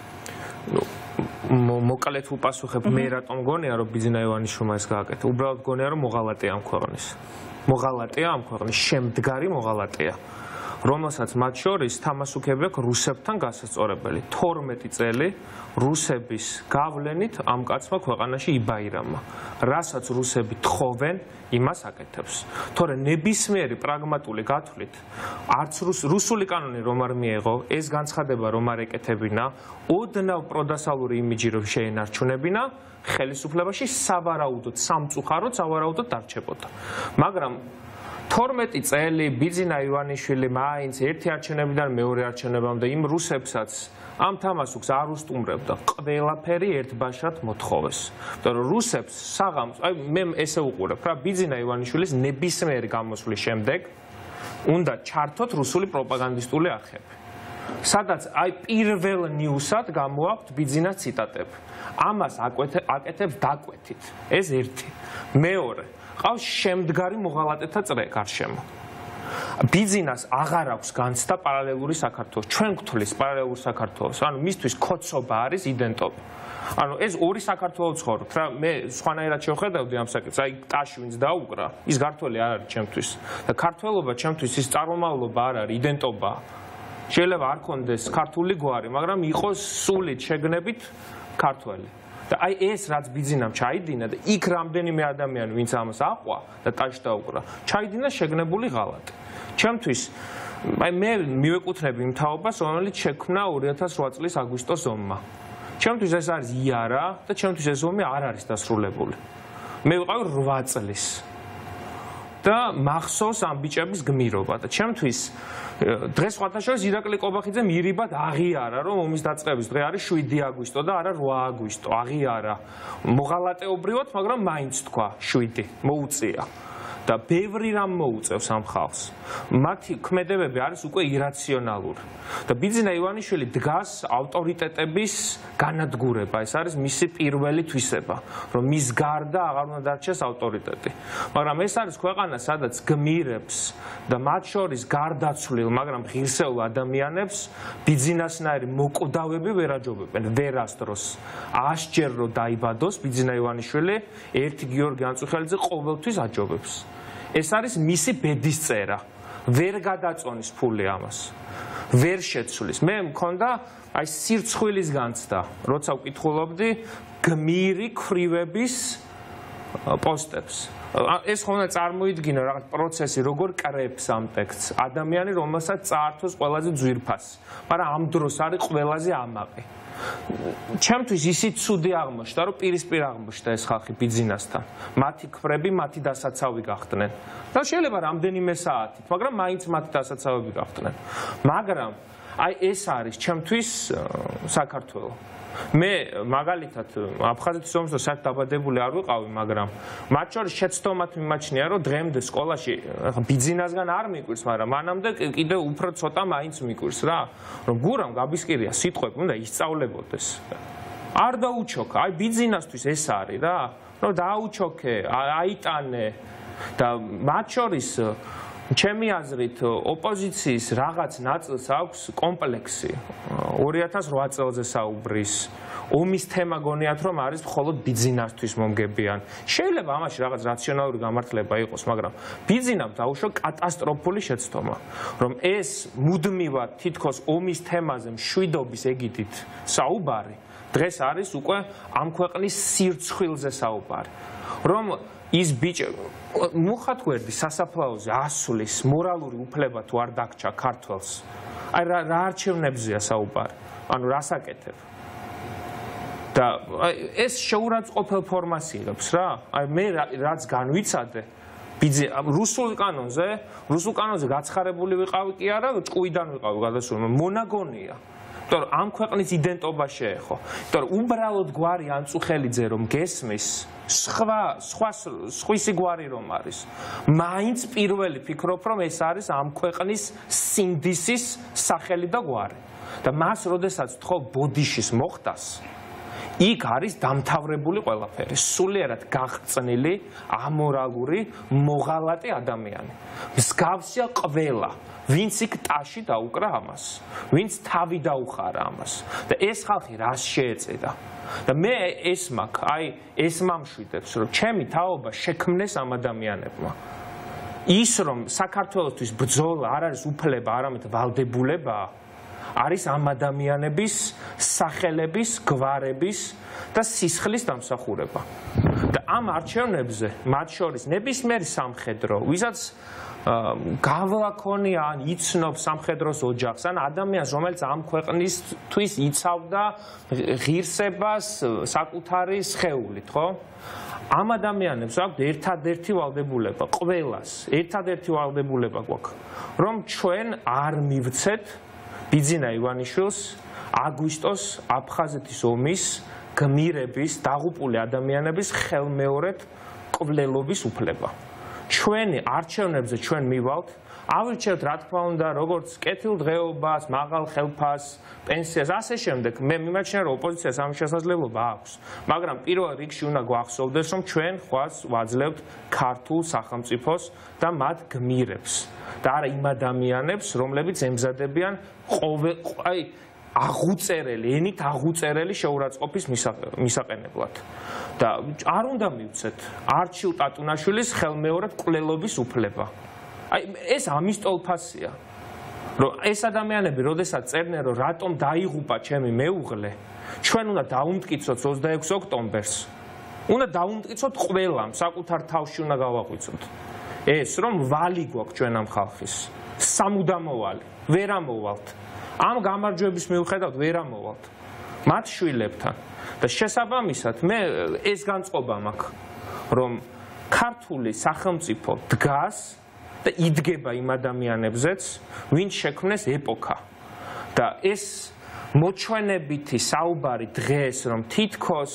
მოკლედ უპასუხებ მე რატომ მგონია რომ ბიძინა ივანიშვილმა ეს გააკეთა. უბრალოდ მგონია რომ მოღალატეა ამ ქვეყნის. მოღალატეა ამ ქვეყნის, შემდგარი მოღალატეა. რომელსაც მათ შორის თამასუქები აქვს რუსებთან გასასწორებელი. 12 წელი რუსების გავლენით ამ კაცმა ქვეყანაში იბაირამა. რასაც რუსები თხოვენ, იმას აკეთებს. თორემ ნებისმიერი პრაგმატული გათვლით, არც რუსული კანონი რომ არ მიეღო, ეს განცხადება რომ არ ეკეთებინა, ოდნავ პროდასალური იმიჯი რომ შეენარჩუნებინა, ხელისუფლებაში სავარაუდოდ, სამწუხაროდ სავარაუდოდ დარჩებოდა. მაგრამ 12 წელი ბიძინა ივანიშვილი მაინც ერთი არჩევნებიდან მეორე არჩევნებამდე იმ რუსებსაც ამ თამასუქს არ უსტუმრებდა ყველაფერი ერთბაშად მოთხოვეს. იმიტომ რომ რუსებს საღამოს, აი მე ესე უყურებ რა, ბიძინა ივანიშვილის ნებისმიერი გამოსვლის შემდეგ უნდა ჩართოთ რუსული პროპაგანდისტული არხები. სადაც აი პირველ ნიუსად გამოაქვთ ბიძინას ციტატები. ამას აკეთებს დაკვეთით. ეს ერთი. მეორე ყავს შემდგარი მოღალატეთა წრე გარშემო. ბიძინას აღარ აქვს განცდა პარალელური საქართველოს. ჩვენ გვთვლის პარალელურ საქართველოს. ანუ მისთვის ქოცობა არის იდენტობა. ანუ ეს ორი საქართველო ცხოვრობთ რა. მე სხვანაირად შევხედავდი ამ საკითხს. აი ტაში ვინც დაუკრა, ის ქართველი არ არის ჩემთვის. და ქართველობა ჩემთვის ის წარმომავლობა არ არის, იდენტობა. შეიძლება არ კონდეს ქართული გვარი, მაგრამ იყოს სულით შეგნებით ქართველი. და აი ეს რაც ბიძინამ ჩაიდინა და იქ რამდენიმე ადამიანი ვინც ამას აყვა და ტაში დაუკრა, ჩაიდინა შეგნებული ღალატი. ჩემთვის აი მე მივეკუთვნები იმ თაობას, რომელიც შექმნა 2008 წლის აგვისტოს ომმა. ჩემთვის ეს არის იარა და ჩემთვის ეს ომი არ არის დასრულებული. მე ვიყავი 8 წლის. და მახსოვს ამ ბიჭების გმირობა და ჩემთვის დღეს სხვათაშორის ირაკლი კობახიძე მირიბად აღიარა რომ ომის დაწყების დღე არის 7 აგვისტო და არა 8 აგვისტო აღიარა მოღალატეობრივად მაგრამ მაინც თქვა 7 მოუწია და ბევრი რამ მოუწევს ამ ხალხს მათი ქმედებები არის უკვე ირაციონალური და ბიძინა ივანიშვილი დგას ავტორიტეტების განადგურება ეს არის მისი პირველი თვისება რომ მის გარდა აღარ უნდა დარჩეს ავტორიტეტი მაგრამ ეს არის ქვეყანა სადაც გმირებს და მათ შორის გარდაცვლილ მაგრამ ღირსეულ ადამიანებს ბიძინასნაირი მოკვდავები ვერ აჯობებენ ვერასდროს ასჯერ რო დაიბადოს ბიძინა ივანიშვილი ერთი გიორგი ანწუხელიძე ყოველთვის აჯობებს ეს არის მისი ბედისწერა ვერ გადაწონის ფული ამას ვერ შეცვლის მე მქონდა აი სირცხვილის განცდა როცა ვკითხულობდი გმირი ქრივების პოსტებს ეს ხომ უნდა წარმოიდგინო რაღაც პროცესი როგორ კრებს ამ ტექსტს ადამიანი რომელსაც წაართოს ყველაზე ძვირფასი მაგრამ ამ დროს არის ყველაზე ამაყი ჩემთვის ისიც ცუდი აღმოჩნდა რომ პირისპირ აღმოჩნდა ეს ხალხი ბიძინასთან მათი ქვრები მათი დასაცავი გახდნენ და შეიძლება რამდენიმე საათით მაგრამ მაინც მათი დასაცავები გახდნენ მაგრამ აი ეს არის ჩემთვის საქართველო მე მაგალითად აფხაზეთის ომს და საერთოდ დაბადებული არ ვიყავი, მაგრამ მათ შორის შეცდომად მიმაჩნია, რომ დღემდე სკოლაში ბიძინასგან არ მიკვირს, მაგრამ მანამდე კიდევ უფრო ცოტა მაინც მიკვირს რა, რომ გურამ გაბისკირია სიტყვები უნდა ისწავლებოდეს. არ დაუჩოქა, აი ბიძინასთვის ეს არის რა, რომ დაუჩოქე, აიტანე და მათ შორის ჩემი აზრით ოპოზიციის რაღაც ნაწილს აქვს კომპლექსი 2008 წელზე საუბრის ომის თემა გონიათ რომ არის მხოლოდ ბიძინასთვის მომგებიან შეიძლება ამაში რაღაც რაციონალური გამართლება იყოს მაგრამ ბიძინამ დაუშვა კატასტროფული შეცდომა რომ ეს მუდმივად თითქოს ომის თემაზე მშვიდობის ეგიდით საუბარი დღეს არის უკვე ამ ქვეყნის სირცხვილზე საუბარი რომ ის ბიჭი მოხატგვერდი სასაფლაოზე ასulis მორალური უფლება თუ არ დაგჭა ქართველს აი რა არჩევნებზეა საუბარი ანუ რას აკეთებ და ეს შეურაცხყოფელ ფორმას იღებს რა აი მე რაც განვიცადე რუსულ კანონზე გაცხარებული ვიყავი კი არა ჭკუიდან ვიყავი გადასული მონაგონია იმიტომ რომ ამ ქვეყნის იდენტობა შეეხო იმიტომ რომ უბრალოდ გვარი ანწუხელიძე რომ გესმის სხვისი გვარი რომ არის მაინც პირველი ფიქრობ რომ ეს არის ამ ქვეყნის სინდისის სახელი და გვარი და მას როდესაც თხოვ ბოდიშის მოხდას იქ არის დამთავრებული ყველაფერი სულიერად გაღწნილი ამორალური მოღალატე ადამიანი მსგავსია ყველა ვინც იქ ტაში დაუკრა ამას ვინც თავი დაუხარა ამას და ეს ხალხი რას შეეწედა და მე ეს მაქვს აი ეს მამშვიდებს რომ ჩემი თაობა შექმნეს ამ ადამიანებმა ის რომ საქართველოსთვის ბრძოლა არ არის უფლება არამედ ვალდებულება არის ამ ადამიანების სახელების გვარების და სისხლის დამსახურება და ამ არჩევნებზე მათ შორის ნებისმიერი სამხედრო ვისაც გავლა ქონია ან იცნობს სამხედროს ოჯახს ან ადამიანს რომელიც ამ ქვეყნისთვის იცავდა ღირსებას საკუთარი სხეულით ხო ამ ადამიანებს აქვს ერთადერთი ვალდებულება ყველას ერთადერთი ვალდებულება გვაქვს რომ ჩვენ არ მივცეთ ბიძინა ივანიშვილს აგვისტოს აფხაზეთის ომის გმირების დაღუპული ადამიანების ხელმეორედ კვლელობის უფლება ჩვენი არჩევნებზე ჩვენ მივალთ ავირჩევთ რა თქმა უნდა როგორც კეთილდღეობას, მაღალ ხელფას, პენსიას, ასე შემდეგ. მე მიმაჩნია რომ ოპოზიციას ამ შესაძლებლობა აქვს, მაგრამ პირველ რიგში უნდა გვახსოვდეს რომ ჩვენ ხვას ვაძლევთ ქართულ სახელმწიფოს და მათ გმირებს და არა იმ ადამიანებს, რომლებიც ემზადებიან აი აღუწერელი, ენით აღუწერელი შეურაცხყოფის მისაყენებლად. და არ უნდა მივცეთ არჩილ ტატუნაშვილის ხელმეორედ კვლელობის უფლება. აი ეს ამის ტოლფასია. რომ ეს ადამიანები, როდესაც წერდნენ, რომ რატომ დაიღუპა ჩემი მეუღლე, ჩვენ უნდა დაუმტკიცოთ 26 ოქტომბერს. უნდა დაუმტკიცოთ ყველამ, საკუთარ თავში უნდა გავაღვიძოთ. ეს რომ ვალი გვაქვს ჩვენ ამ ხალხის. სამუდამო ვალი. ვერ ამოვალთ. ამ გამარჯვების მიუხედავად ვერ ამოვალთ. მათ შვილებთან. და შესაბამისად მე ეს განწყობა მაქვს, რომ ქართული სახელმწიფო დგას და იდგება იმ ადამიანებზეც, ვინც შექმნეს ეპოქა. და ეს მოჩვენებითი საუბარი დღეს, რომ თითქოს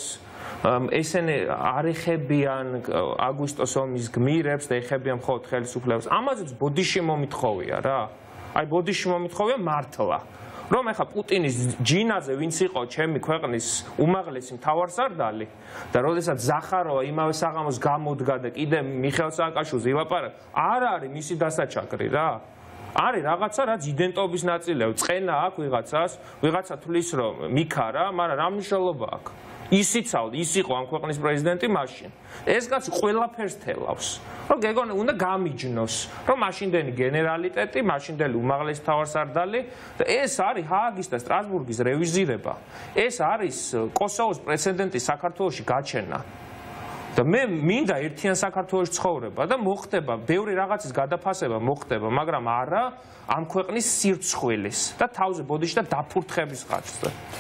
ესენი არ ეხებიან აგვისტოს ომის გმირებს და ეხებიან მხოლოდ ხელისუფლებას, ამაზეც ბოდიში მომითხოვია რა. აი ბოდიში მომითხოვია მართლა. რომ ეხა პუტინის ჯინაზე ვინც იყო ჩემი ქვეყნის უმაღლესი მთავარსარდალი და როდესაც ზახაროვა იმავე საღამოს გამოდგა და კიდე მიხეილ სააკაშვილს ილაპარაკა არ არის მისი დასაჩაკრი რა არის რაღაცა რაც იდენტობის ნაწილია წენა აქვს ვიღაცა თulis რომ მიქარა მაგრამ რა მნიშვნელობა აქვს ისიცავდა ის იყო ამ ქვეყნის პრეზიდენტი მაშინ ეს კაცი ყველაფერს თელავს რომ გეგონე უნდა გამიჯნოს რომ მაშინდელი გენერალიტეტი მაშინდელი უმაღლესი მთავარსარდალი და ეს არის ჰააგის და სტრასბურგის რევიზირება ეს არის კოსოვოს პრეცედენტი საქართველოში გაჩენა და მე მინდა ერთიან საქართველოში ცხოვრება და მოხდება ბევრი რაღაცის გადაფასება მოხდება მაგრამ არა ამ ქვეყნის სირცხვილის და თავზე ბოდიში და დაფურთხების ხარჯზე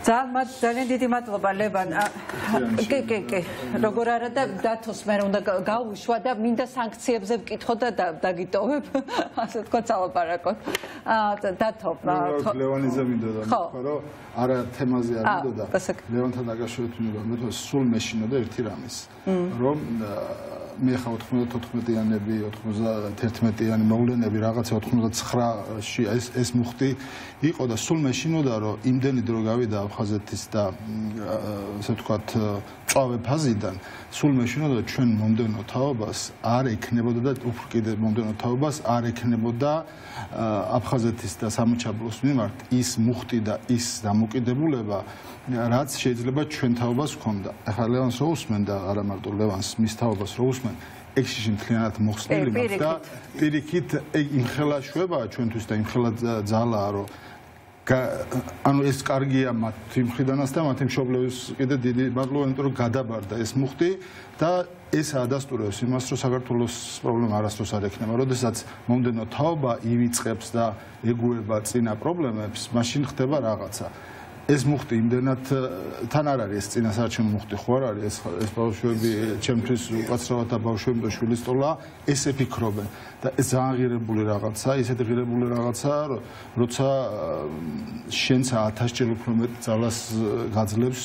ძალიან დიდი მადლობა ლევან. კი. როგორ არა და დათოს მე უნდა გავუშვა და მინდა სანქციებზე ვკითხო და დაგიტოვებ. ასე თქვა ცალაპარაკოთ. დათო. ლევანიზე მინდოდა მithქვა რომ არა თემაზე არ მინდოდა. ლევანთან დაკავშირებით მინდოდა მე თვითონ სულ მეშინოდა ერთი რამის. რომ მე ხა 94-იანები, 91-იანი მოვლენები, რაღაცა 99-ში ეს მუხტი იყო და სულ მეშინოდა რომ იმდენი დრო გავიდა აფხაზეთის და ასე ვთქვათ წვავე ფაზიდან სულ მეშინოდა ჩვენ მომდევნო თაობას არ ექნებოდა და უფრო კიდე მომდევნო თაობას არ ექნებოდა აფხაზეთის და სამოჩაბლოს მიმართ ის მუხტი და ის დამოკიდებულება რაც შეიძლება ჩვენ თაობას ჰქონდა. ახლა ლევანს რო უსმენ და არა მარტო ლევანს მის თაობას რო უსმენ ექსში მთლიანად მოხსნილი მაქვს და პირიქით იმხელა შვებაა ჩვენთვის და იმხელა ძალაა რომ ანუ ეს კარგია მათ იმხიდანაც და მათი მშობლების კიდე დიდი მადლობა იმიტომ რომ გადაბარდა ეს მუხტი და ეს ადასტურებს იმას რომ საქართველოს პრობლემა არასდროს არ ექნება. როდესაც მომდენო თაობა ივიწყებს და ეგუება წინა პრობლემებს, მაშინ ხდება რაღაცა. ეს მუხტი იმდენად თან არ არის ეს წინასაარჩევნო მუხტი ხო არ არის ეს ბავშვები ჩემთვის უკაცრავად და ბავშვები და შვილისწოლა ესე ფიქრობენ და ეს ძალიან ღირებული რაღაცა ისეთი ღირებული რაღაცა როცა შენც 1000 ჯერ უფრო მეტ ძალას გაძლევს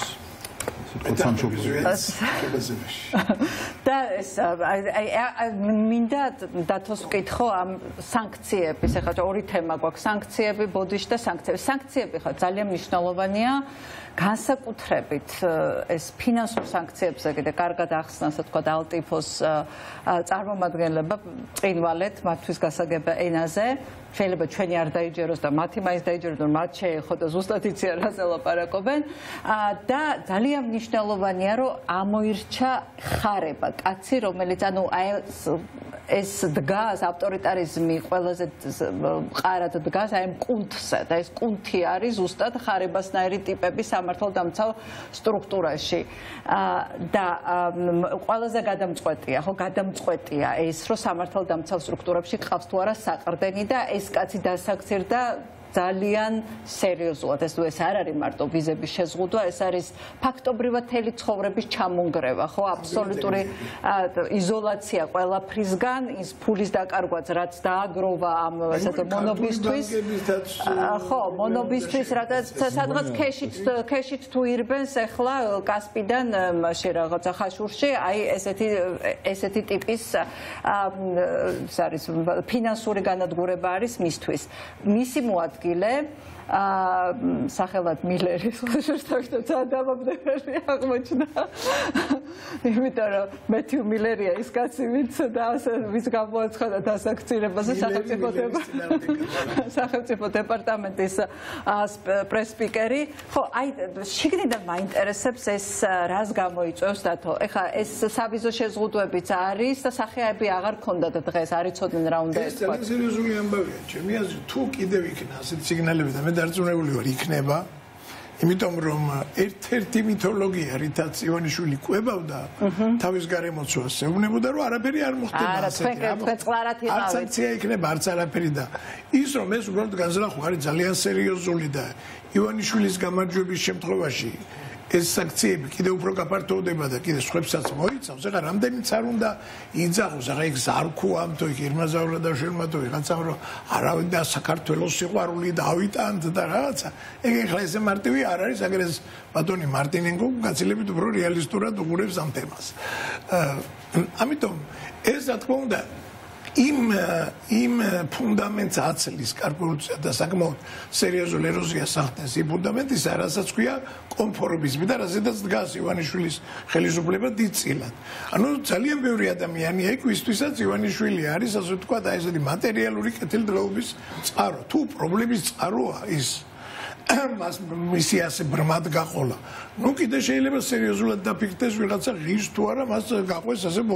და ეს მინდა დათოს ვკითხო ამ სანქციების ახლა ორი თემა გვაქვს სანქციები ბოდიში და სანქციები სანქციები ხა ძალიან მნიშვნელოვანია განსაკუთრებით ეს ფინანსურ სანქციებზე კიდე კარგად ახსნა ასე თქვა ალტიფოს წარმომადგენლება წინვალეთ მათთვის გასაგებ ენაზე შეიძლება ჩვენი არ დაიჯეროს და მათი მაინც დაიჯეროს რომ მათ შეეხო და ზუსტად იციან რაზე ლაპარაკობენ და ძალიან მნიშვნელოვანია რომ ამოირჩა ხარება კაცი რომელიც ანუ ეს დგას ავტორიტარიზმი ყველაზე მყარად დგას აი ამ კუნთზე და ეს კუნთი არის ზუსტად ხარებასნაირი ტიპები სამართალდამცავ სტრუქტურაში და ყველაზე გადამწყვეტია ხო გადამწყვეტია ეს რომ სამართალდამცავ სტრუქტურებში ყავს თუ არა საყრდენი და ეს კაცი დასაქცირდა ძალიან სერიოზულად ეს არ არის მარტო ვიზების შეზღუდვა ეს არის ფაქტობრივად მთელი ცხოვრების ჩამონგრევა ხო აბსოლუტური იზოლაცია ყველაფრისგან ის ფულის დაკარგვაც რაც დააგროვა ამ ესეთ მონობისთვის ხო მონობისთვის რაც სადღაც ქეშით თუ ირბენს ახლა კასპიდან მაშინ რაღაცა ხაშურში აი ესეთი ტიპის ეს არის ფინანსური განადგურება არის მისთვის მისი მოადგილე სახელად მილერი შეშტავდა დამაბნეველი აღმოჩნდა იმიტომ რომ მეთიუ მილერია ის კაცი ვინც და ვის გამოაცხადა დასაქცირებაზე სახელმწიფო დეპარტამენტის პრესპიკერი ხო აი შიგნიდან მაინტერესებს ეს რას გამოიწვევს დათო ეხლა ეს სავიზო შეზღუდვებიც არის და სახეები აღარ ქონდათ დღეს არ იცოდნენ რა უნდა ეს ძალიან სერიოზული ამბავია ჩემი აზრით თუ კიდევ იქნა ასეთ სიგნალები და მე დარწმუნებული ვარ იქნება იმიტომ რომ ერთ-ერთი მითოლოგია რითაც ივანიშვილი ყვებავდა თავის გარემოცვას ეუბნებოდა რომ არაფერი არ მოხდება ასეთი არც აქცია იქნება არც არაფერი და ის რომ ეს უბრალოდ განზრახვა არის ძალიან სერიოზული და ივანიშვილის გამარჯვების შემთხვევაში ეს სანქციები კიდევ უფრო გაფართოვდება და კიდევ სხვებსაც მოიცავს. ეხლა რამდენიც არ უნდა იძახოს, ეხლა იქ ზარქუამ თუ იქ ირმაზავრა და შერმა თუ ვიღაცამ რომ არავინ და საქართველოს სიყვარული დავიტანთ და რაღაცა. ეხლა ესე მარტივი არ არის, აგერ ეს ბატონი მარტინენკო გაცილებით უფრო რეალისტურად უყურებს ამ თემას. ამიტომ ეს რა თქმა უნდა იმ ფუნდამენტს აცლის კარპორაცია და საკმაოდ სერიოზულ ეროზიას ახდენს იმ ფუნდამენტისა, რასაც ქვია კონფორმიზმი და რაზედაც დგას ივანიშვილის ხელისუფლება დიდწილად. ანუ ძალიან ბევრი ადამიანია იქ, ვისთვისაც ივანიშვილი არის, ასე ვთქვათ, აი ესეთი მატერიალური კეთილდღეობის წყარო. თუ პრობლემის წყაროა ის მას მისი ასე ბრმად გაყოლა. ნუ კიდე შეიძლება სერიოზულად დაფიქრდეს ვიღაცა ღირს თუ არა მას გაყვეს ასე ბოლომდე.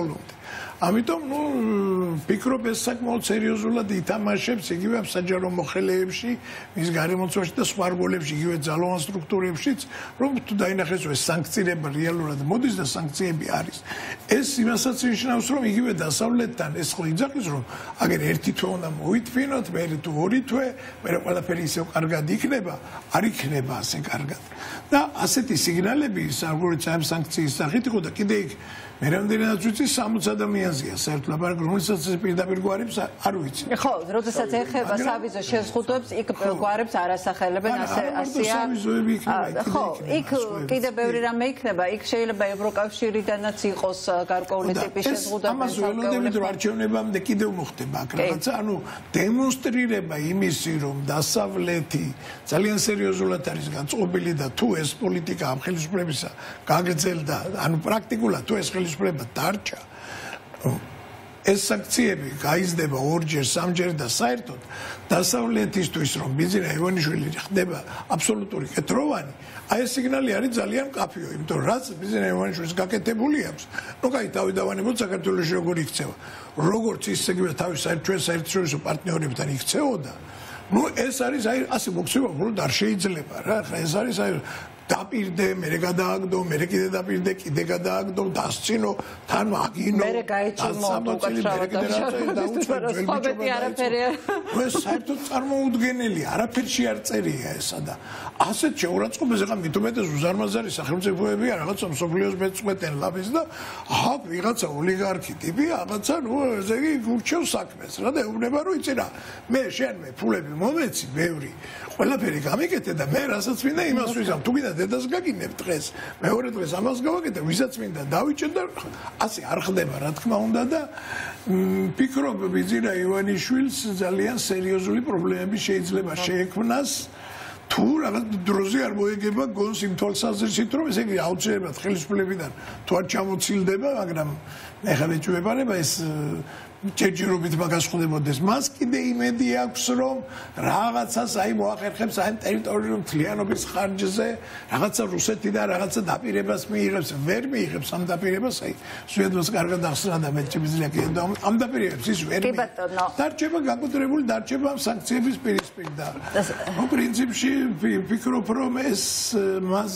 ამიტომ ვფიქრობ ეს საკმაოდ სერიოზულად ითამაშებს იგივე ამ საჯარო მოხელეებში, მის გარემოცვაში და სხვა რგოლებში, იგივე ძალოვან სტრუქტურებშიც, რომ თუ დაინახეს ეს სანქციები რეალურად მოდის და სანქციები არის. ეს იმასაც ნიშნავს, რომ იგივე დასავლეთთან ეს ხო იძახის, რომ აგერ ერთი თვე უნდა მოითმინოთ, მერე თუ ორი თვე, მერე ყველაფერი ისევ კარგად იქნება, არ იქნება ასე კარგად. და ასეთი სიგნალები, როგორც ამ სანქციის სახით იყო და კიდე იქ მე რამდენადაც ვიცი 60 ადამიანზეა საერთოდ ლაპარაკი, რომელსაც პირდაპირ გვარებს არ ვიცი. ხო, როდესაც ეხება სავიზო შეზღუდვებს, იქ გვარებს არასახელებენ ასეა. ხო, იქ კიდე ბევრი რამე იქნება, იქ შეიძლება ევროკავშირიდანაც იყოს გარკვეული ტიპის შეზღუდვა. ამას ველოდებით რომ არჩევნებამდე კიდევ მოხდება აქ რაღაცა, ანუ დემონსტრირება იმისი, რომ დასავლეთი ძალიან სერიოზულად არის განწყობილი და თუ ეს პოლიტიკა ამ ხელისუფლებისა გაგრძელდა, ანუ პრაქტიკულად თუ ეს ხელისუფლება დარჩა, ეს სანქციები გაიზრდება ორჯერ, სამჯერ და საერთოდ დასავლეთისთვის რომ ბიზინა ივანიშვილი ხდება აბსოლუტური კეთროვანი, აი ეს სიგნალი არის ძალიან მკაფიო, იმიტომ რომ რაც ბიზინა ივანიშვილის გაკეთებული აქვს, ნუ კაი თავი დავანებოთ საქართველოში როგორ იქცევა, როგორც ისევე თავის ჩვენ საერთაშორისო პარტნიორებთან იქცეოდა, ნუ ეს არის აი ასე მოქცევა უბრალოდ არ შეიძლება რა, ეს არის აი დაპირდე, მერე გადააგდო, მერე კიდე დაპირდე, კიდე გადააგდო, დასცინო, თან აგინო. მერე გაიჩინო უკაცრავად ეს საერთოდ წარმოუდგენელი, არაფერში არ წერია ესა და ასეთ შეურაცხყოფას ახლა მით უმეტეს უზარმაზარი სახელმწიფოები რაღაცა მსოფლიოს მეწყვეტენ ლაბის და აქ ვიღაცა ოლიგარქი ტიპი რაღაცა ნუ ესე იგი გურჩევ საქმეს რა და ეუბნება რომ იცი რა მე შენ მე ფულები მომეცი ბევრი ყველაფერი გამიკეთე და მე რასაც მინდა იმას ვიზამ თუ გინდა დედას გაგინებ დღეს მეორე დღეს ამას გავაკეთე ვისაც მინდა დავიჭე და ასე არ ხდება რა თქმა უნდა და ვფიქრობ ბიზინა ივანიშვილს ძალიან სერიოზული პრობლემები შეიძლება შეექმნას თუ რაღაც დროზე არ მოეგება გონს იმ თვალსაზრისით რომ ესე იგი აუცილებლად ხელისუფლებიდან თუ არ ჩამოცილდება მაგრამ მე ხარ ეჭვებარება ეს ჯერჯერობით მაგას ხდებოდეს მას კიდე იმედი აქვს რომ რაღაცას აი მოახერხებს აი ტერიტორიული მთლიანობის ხარჯზე რაღაცა რუსეთიდან რაღაცა დაპირებას მიიღებს ვერ მიიღებს ამ დაპირებას აი სვედოს კარგად ახსნა და მე ჩემიზლია კიდე ამ დაპირებას ის ვერ დარჩება გაკუთრებული დარჩება ამ სანქციების პირისპირ და პრინციპში ვფიქრობ რომ ეს მას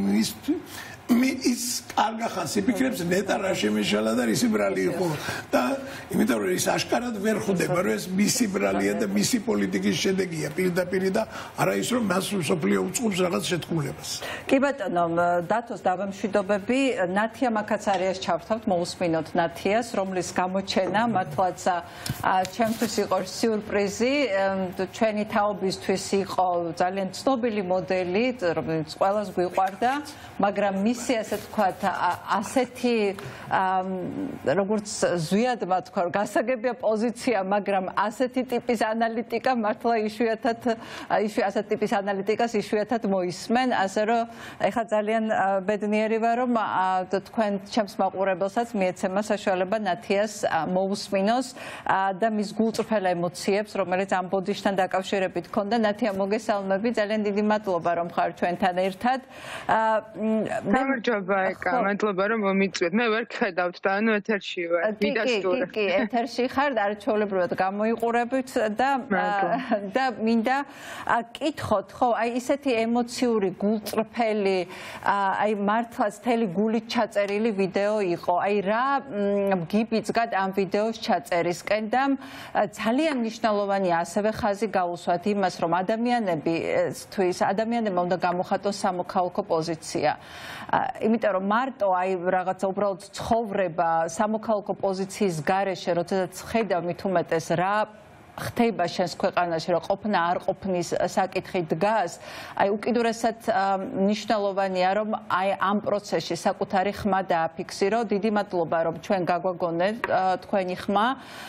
ის კარგა ხასი ფიქრებს ნეტა რა შემეშალა და ისი ბრალი იყო და იმიტომ რომ ის აშკარად ვერ ხვდება რომ ეს მისი ბრალია და მისი პოლიტიკის შედეგია პირდაპირ და არა ის რომ მას სოფლიო უწყობს რაღაც შეთქმულებას. კი ბატონო, დათოს დავამშვიდობები, ნათია მაკაცარიას ჩავთავთ, მოусმინოთ ნათიას, რომლის გამოჩენა მართლაც ჩემთვის იყო სიურპრიზი, ჩვენი თაობისთვის იყო ძალიან ცნობილი მოდელი, რომელიც ყველას გვიყვარდა, მაგრამ მისი ასე თქვათ ასეთი როგორც ზვიადმა თქვა გასაგებია პოზიცია მაგრამ ასეთი ტიპის ანალიტიკა მართლა იშვიათად ასეთი ტიპის ანალიტიკას იშვიათად მოისმენ ასე რომ ეხლა ძალიან ბედნიერი ვარ რომ თქვენ ჩემს მაყურებელსაც მიეცემა საშუალება ნათიას მოусმინოს და მის გულწრფელ ემოციებს რომელიც ამ ბოდიშთან დაკავშირებით ქონდა ნათია მოგესალმები ძალიან დიდი მადლობა რომ ხარ ჩვენთან ერთად გამარჯობა ეკა, მადლობა რომ მომიწვიეთ. მე ვერ ხედავთ და ანუ ეთერში ვარ. მიდასტურე. კი, ეთერში ხარ, არაჩვეულებრივად გამოიყურებით და მინდა კითხოთ, ხო, აი ისეთი ემოციური, გულწრფელი, აი მართლაც თელი გულით ჩაწერილი ვიდეო იყო. აი რა გიბიძგათ ამ ვიდეოს ჩაწერისკენ და ძალიან მნიშვნელოვანია ასევე ხაზი გაუსვათ იმას, რომ ადამიანებმა უნდა გამოხატოს სამოქალაქო პოზიცია. იმიტომ რომ მარტო აი რაღაცა უბრალოდ ცხოვრება სამოქალაქო პოზიციის გარეშე, როდესაც ხედავ მით უმეტეს რა ხდება შენს ქვეყანაში, რომ ყოფნა არ ყოფნის საკითხი დგას, აი უკიდურესად მნიშვნელოვანია, რომ აი ამ პროცესში საკუთარი ხმა დააფიქსირო. დიდი მადლობა, რომ ჩვენ გაგვაგონეთ თქვენი ხმა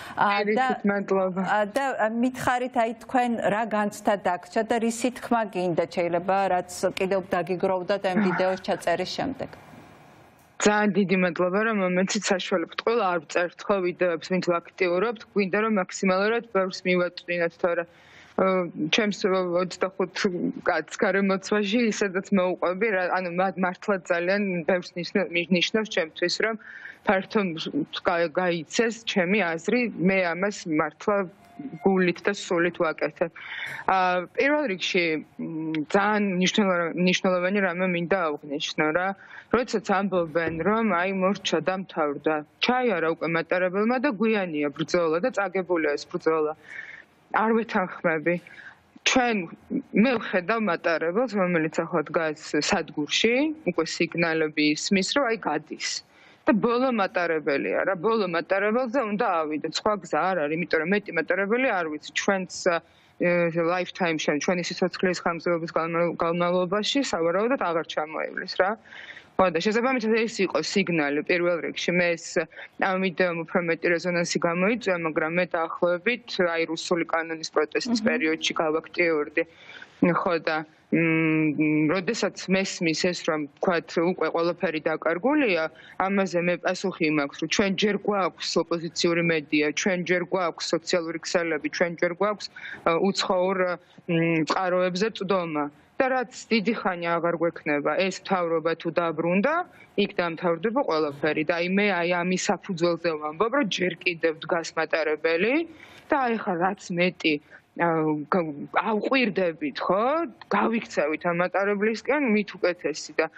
და მითხარით აი თქვენ რა განცდა დაგჭა და რისი თქმა გინდა შეიძლება, რაც კიდევ დაგიგროვდათ ამ ვიდეოს ჩაწერის შემდეგ. ძალიან დიდი მადლობა რომ მომეცით საშუალებთ ყველა არ ვწერთ ხო ვიდეოებს ვინც ვაქტიურობთ გვინდა რომ მაქსიმალურად ბევრს მივაწვინოთ თორე ჩემს 25 კაცს გარემოცვაში ისედაც მოვყვები, ანუ მართლა ძალიან ბევრს ნიშნავს ჩემთვის, რომ ფართო გაიცეს ჩემი აზრი, მე ამას მართლა გულით და სულით ვაკეთებ. პირველ რიგში ძალიან მნიშვნელოვანი რამე მინდა აღვნიშნო რა, როდესაც ამბობენ, რომ აი მორჩა დამთავრდა, ჩაიარა უკვე მატარებელმა და გვიანია ბრძოლა და წაგებულია ეს ბრძოლა. არ ვეთანხმები. მე ვხედავ მატარებელს, რომელიც ახლა დგას სადგურში, უკვე სიგნალები ისმის, რომ აი გადის. და ბოლო მატარებელია რა, ბოლო მატარებელზე უნდა ავიდეთ. სხვა გზა არ არის, იმიტომ რომ მეტი მატარებელი არ ვიცი. ჩვენს lifetime-ში, ჩვენი სიცოცხლის ხანგრძლივობის განმავლობაში სავარაუდოდ აღარ ჩამოივლის რა. და შესაბამისად ეს იყო სიგნალი პირველ რიგში. მე ეს ამიტომ უფრო მეტი რეზონანსი გამოიწვია, მაგრამ მე დაახლოებით აი რუსული კანონის პროტესტის პერიოდში გავაქტიურდი. ხო და როდესაც მესმის ეს რომ თქვათ უკვე ყველაფერი დაკარგულია, ამაზე მე პასუხი მაქვს, რომ ჩვენ ჯერ გვაქვს ოპოზიციური მედია, ჩვენ ჯერ გვაქვს სოციალური ქსელები, ჩვენ ჯერ გვაქვს უცხოურ წყაროებზე წვდომა. და რაც დიდი ხანი აღარ გვექნება ეს მთავრობა თუ დაბრუნდა, იქ დამთავრდება ყველაფერი. და აი მე აი ამის საფუძველზე ვამბობ, რომ ჯერ კიდევ დგას მატარებელი და აი ხა რაც მეტი ავყვირდებით, ხო? გავიქცევით ამ მატარებლისკენ, მით უკეთესი და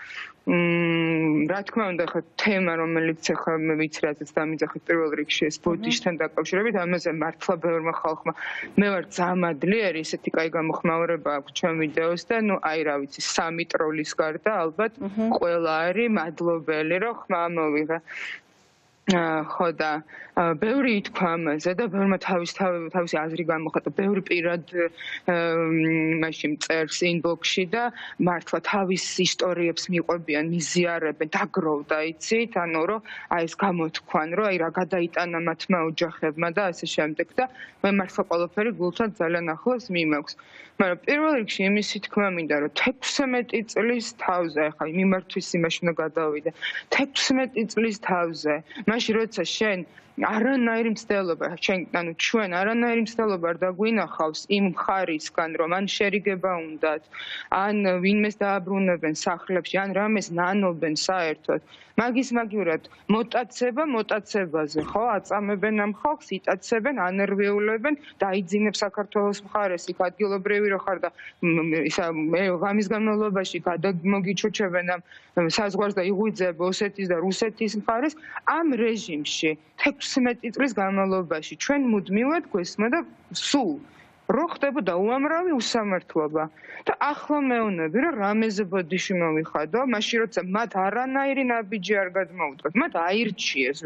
რა თქმა უნდა, ხა თემა, რომელიც ახლა მე ვიცი, რაზეც დამიძახეთ პირველ რიგში ეს ბოდიშთან დაკავშირებით, ამაზე მართლა ბევრმა ხალხმა მე ვარ ძამადლიერი, ესეთი კაი გამოხმაურება აქვს ჩვენ ვიდეოს და ნუ აი რა ვიცი, 3 ტროლის გარდა ალბათ ყველა არის მადლობელი, რომ ხმა მოვიღე. ხო და ბევრი ითქვა ამაზე და ბევრმა თავისი აზრი გამოხატა, ბევრი პირად მაშინ წერს ინბოქსში და მართლა თავის ისტორიებს მიყვებიან, მიზიარებენ, დაგროვდა იცით, ანუ რომ აი ეს გამოთქვან, რომ აი რა გადაიტანა მათმა ოჯახებმა და ასე შემდეგ და მე მართლა ყველაფერი გულთან ძალიან ახლოს მიმაქვს. მაგრამ პირველ რიგში იმისი თქმა მინდა, რომ 16 წლის თავზე, ახლა მიმართვის იმაში უნდა გადავიდე, 16 წლის თავზე, მაშინ როცა შენ არანაირი მცდელობა, ანუ ჩვენ არანაირი მცდელობა არ დაგვინახავს იმ მხარისგან, რომ ან შერიგება უნდათ, ან ვინმეს დააბრუნებენ სახლებში, ან რამეს ნანობენ საერთოდ. მაგისმაგივრად მოტაცებაზე, ხო, აწამებენ ამ ხალხს, იტაცებენ, ანერვიულებენ, დაიძინებ საქართველოს მხარეს, იქ ადგილობრივი რო ხარ და ისა ღამის განმავლობაში გადამოგიჩოჩებენ ამ საზღვარს და იღვიძებ ოსეთის და რუსეთის მხარეს, ამ რეჟიმში 16 წლის განმავლობაში ჩვენ მუდმივად გვესმა და სულ რო ხდებოდა უამრავი უსამართლობა და ახლა მეუბნები რომ რამეზე ბოდიში მომიხადო, მაშინ როცა მათ არანაირი ნაბიჯი არ გადმოუდგათ, მათ აირჩიეს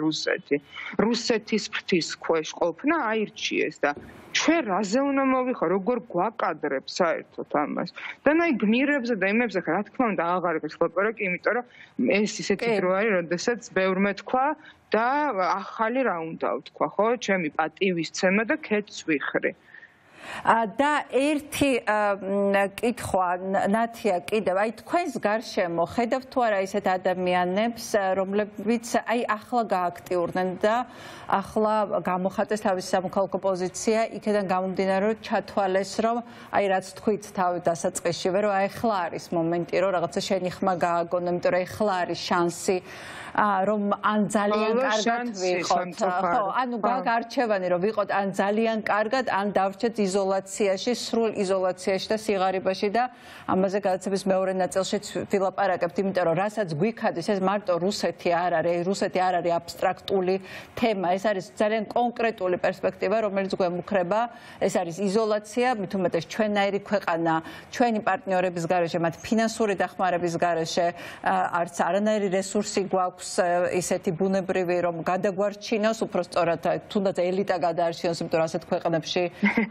რუსეთის ფრთის ქვეშ ყოფნა აირჩიეს და ჩვენ რაზე უნდა მოვიხარ, როგორ გვაკადრებ საერთოდ ამას. და აი გმირებზე და იმებზე რა თქმა უნდა აღარ არის ლაპარაკი, იმიტომ რომ ეს ისეთი დრო არის, როდესაც ბევრმა თქვა და ახალი რა უნდა ვთქვა, ხო, ჩემი პატივისცემა და ქეთს ვიხრი. და ერთი კითხვა ნათია კიდევ, აი თქვენს გარშემო ხედავთ თუ არა ისეთ ადამიანებს, რომლებიც აი ახლა გააქტიურდნენ და ახლა გამოხატეს თავისი სამოქალაქო პოზიცია, იქიდან გამომდინარე რომ ჩათვალეს, რომ აი რაც თქვით თავი დასაწყისშივე, რომ აი ახლა არის მომენტი, რომ რაღაცა შენი ხმა გააგონო, იმიტომ რომ ახლა არის შანსი რომ ან ძალიან კარგად ვიყოთ, ხო, ანუ გაგარჩევანი რომ ვიყოთ ან ძალიან კარგად, ან დავრჩეთ იზოლაციაში, სრულ იზოლაციაში და სიღარიბეში და ამაზე გადაცემის მეორე ნაწილშიც ვილაპარაკებთ, იმიტომ რომ რასაც გვიქადის, ეს მარტო რუსეთი არ არის, რუსეთი არ არის აბსტრაქტული თემა, ეს არის ძალიან კონკრეტული პერსპექტივა, რომელიც გვემუქრება, ეს არის იზოლაცია, მით უმეტეს ჩვენაირი ქვეყანა, ჩვენი პარტნიორების გარეშე, მათ ფინანსური დახმარების გარეშე, არც არანაირი რესურსი გვაქვს ისეთი ბუნებრივი, რომ გადაგვარჩინოს, უფრო სწორად, თუნდაც ელიტა გადაარჩინოს, იმიტომ რომ ასეთ ქვეყნებში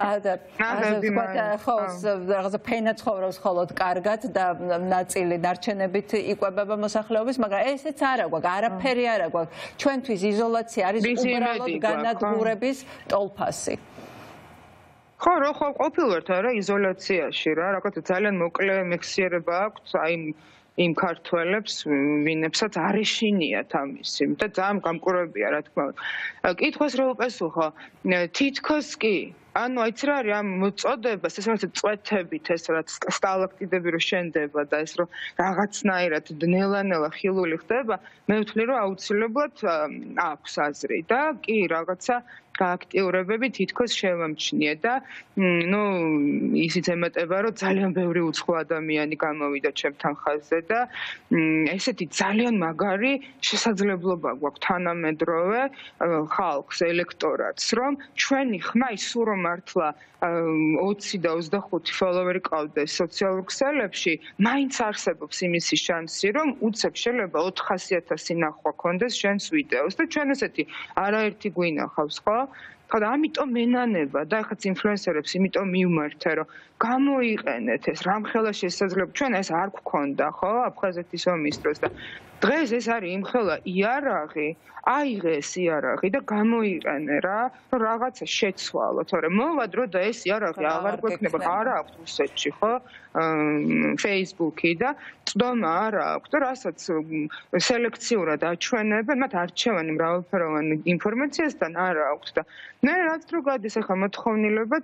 ხო, რაღაცა ფენა ცხოვრობს მხოლოდ კარგად და ნაწილი დარჩენებით იკვებება მოსახლეობის, მაგრამ ესეც არა გვაქვს, არაფერი არა გვაქვს. ჩვენთვის იზოლაცია არის უბრალოდ განადგურების ტოლფასი. ხო, რო ყოფილვართ არა იზოლაციაში რა, რაღაცა ძალიან მოკლე მეხსიერება აქვს, აი იმ ქართველებს, ვინებსაც არ ეშინიათ ამისი და ძალიან გამკურებია, რა თქმა უნდა. კითხვას რო უპასუხო, თითქოს კი ანუ იცი რა არის ამ მოწოდებას ეს რაღაც წვეთებით ეს რაც სტალაქტიდები რო შენდება და ეს რო რაღაცნაირად ნელა-ნელა ხილული ხდება მე ვთვლი რომ აუცილებლად აქვს აზრი და კი რაღაცა გააქტიურებები თითქოს შევამჩნიე და ნუ ისიც ემეტება რომ ძალიან ბევრი უცხო ადამიანი გამოვიდა ჩემთან ხაზზე და ესეთი ძალიან მაგარი შესაძლებლობა გვაქვს თანამედროვე ხალხს ელექტორატს რომ ჩვენი ხმა ის სულ რომ მართლა 20 და 25 ფოლოვერი ყავდეს სოციალურ ქსელებში მაინც არსებობს იმისი შანსი რომ უცებ შეიძლება 400,000 ნახვა ქონდეს შენს ვიდეოს და ჩვენ ესეთი არაერთი გვინახავს ხო ხო და ამიტომ მენანება და ახაც ინფლუენსერებს იმიტომ მივმართე რომ გამოიყენეთ ეს რამხელა შესაძლებლობა ჩვენ ეს არ გქონდა ხო აფხაზეთის ომის დროს და დღეს ეს არის იმხელა იარაღი აიღე ეს იარაღი და გამოიყენე რა რომ რაღაცა შეცვალო თორემ მოვადრო და ეს იარაღი აღარ გვექნება არა აქვს რუსეთში ხო Facebook-ი და წდომა არა აქვს და რასაც სელექციურად აჩვენებენ მათ არჩევანი მრავალფეროვანი ინფორმაციასთან არა აქვს და მე რაც რო გადის ახლა მოთხოვნილებაც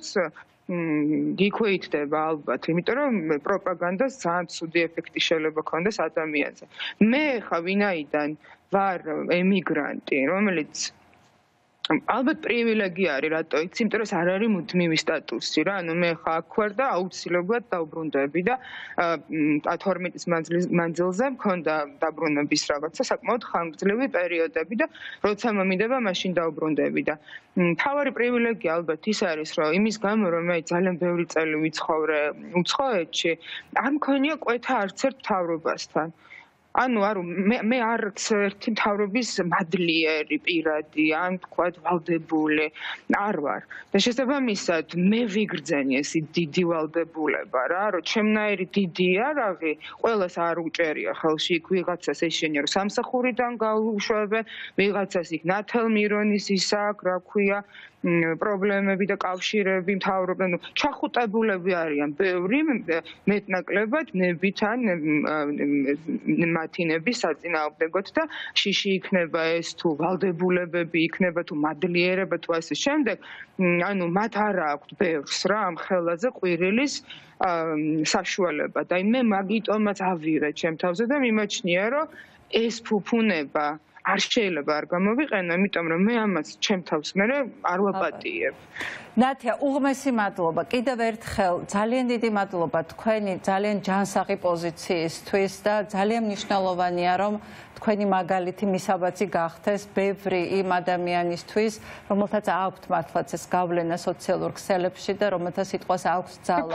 გიქვეითდება ალბათ, იმიტომ რომ პროპაგანდას ძალიან ცუდი ეფექტი შეიძლება ქონდეს ადამიანზე. მე ხა ვინაიდან ვარ ემიგრანტი, რომელიც ალბათ პრივილეგია არის, რატო იცი, იმიტომ რომ არ არის მუდმივი სტატუსი რა, ანუ მე ხა აქ ვარ და აუცილებლად დავბრუნდები და 12 წლის მანძილზე მქონდა დაბრუნების რაღაცა საკმაოდ ხანგრძლივი პერიოდები და როცა მომიდება მაშინ დავბრუნდები და მთავარი პრივილეგია ალბათ ის არის, რომ იმის გამო რომ მე ძალიან ბევრი წელი ვიცხოვრე უცხოეთში, არ მქონია კვეთა არც ერთ მთავრობასთან. ანუ არ მე არც ერთი მთავრობის მადლიერი პირადი, ან თქვა ვალდებული არ ვარ. და შესაბამისად მე ვიგრძენი ეს დიდი ვალდებულება რა, რომ ჩემნაირი დიდი იარაღი ყველას არ უჭერია ხელში იქ ვიღაცას ეშენია რომ სამსახურიდან გაუშვებენ, ვიღაცას იქ ნათელმირონის ისაკ, რა ქვია პრობლემები და კავშირები მთავრობენ, ჩახუტებულები არიან ბევრი მეტნაკლებად ნებით ან მათინები საწინააღმდეგოდ და შიში იქნება ეს თუ ვალდებულებები იქნება თუ მადლიერება თუ ასე შემდეგ, ანუ მათ არ აქვთ ბევრს რა ამ ხელაზე ყვირილის საშუალება და მე მაგიტომაც ავიღე ჩემ თავზე და მიმაჩნია რომ ეს ფუფუნება არ შეიძლება არ გამოვიყენო, იმიტომ რომ მე ამას ჩემ თავს მე არ ვაპატიებ. ნათია, უღმესი მადლობა. კიდევ ერთხელ ძალიან დიდი მადლობა თქვენი ძალიან ჯანსაღი პოზიციისთვის და ძალიან მნიშვნელოვანია რომ თქვენი მაგალითი მისაბაძი გახდეს ბევრი იმ ადამიანისთვის, რომელთაც აქვთ მართლაც ეს გავლენა სოციალურ ქსელებში და რომელთაც სიტყვას აქვს ძალა.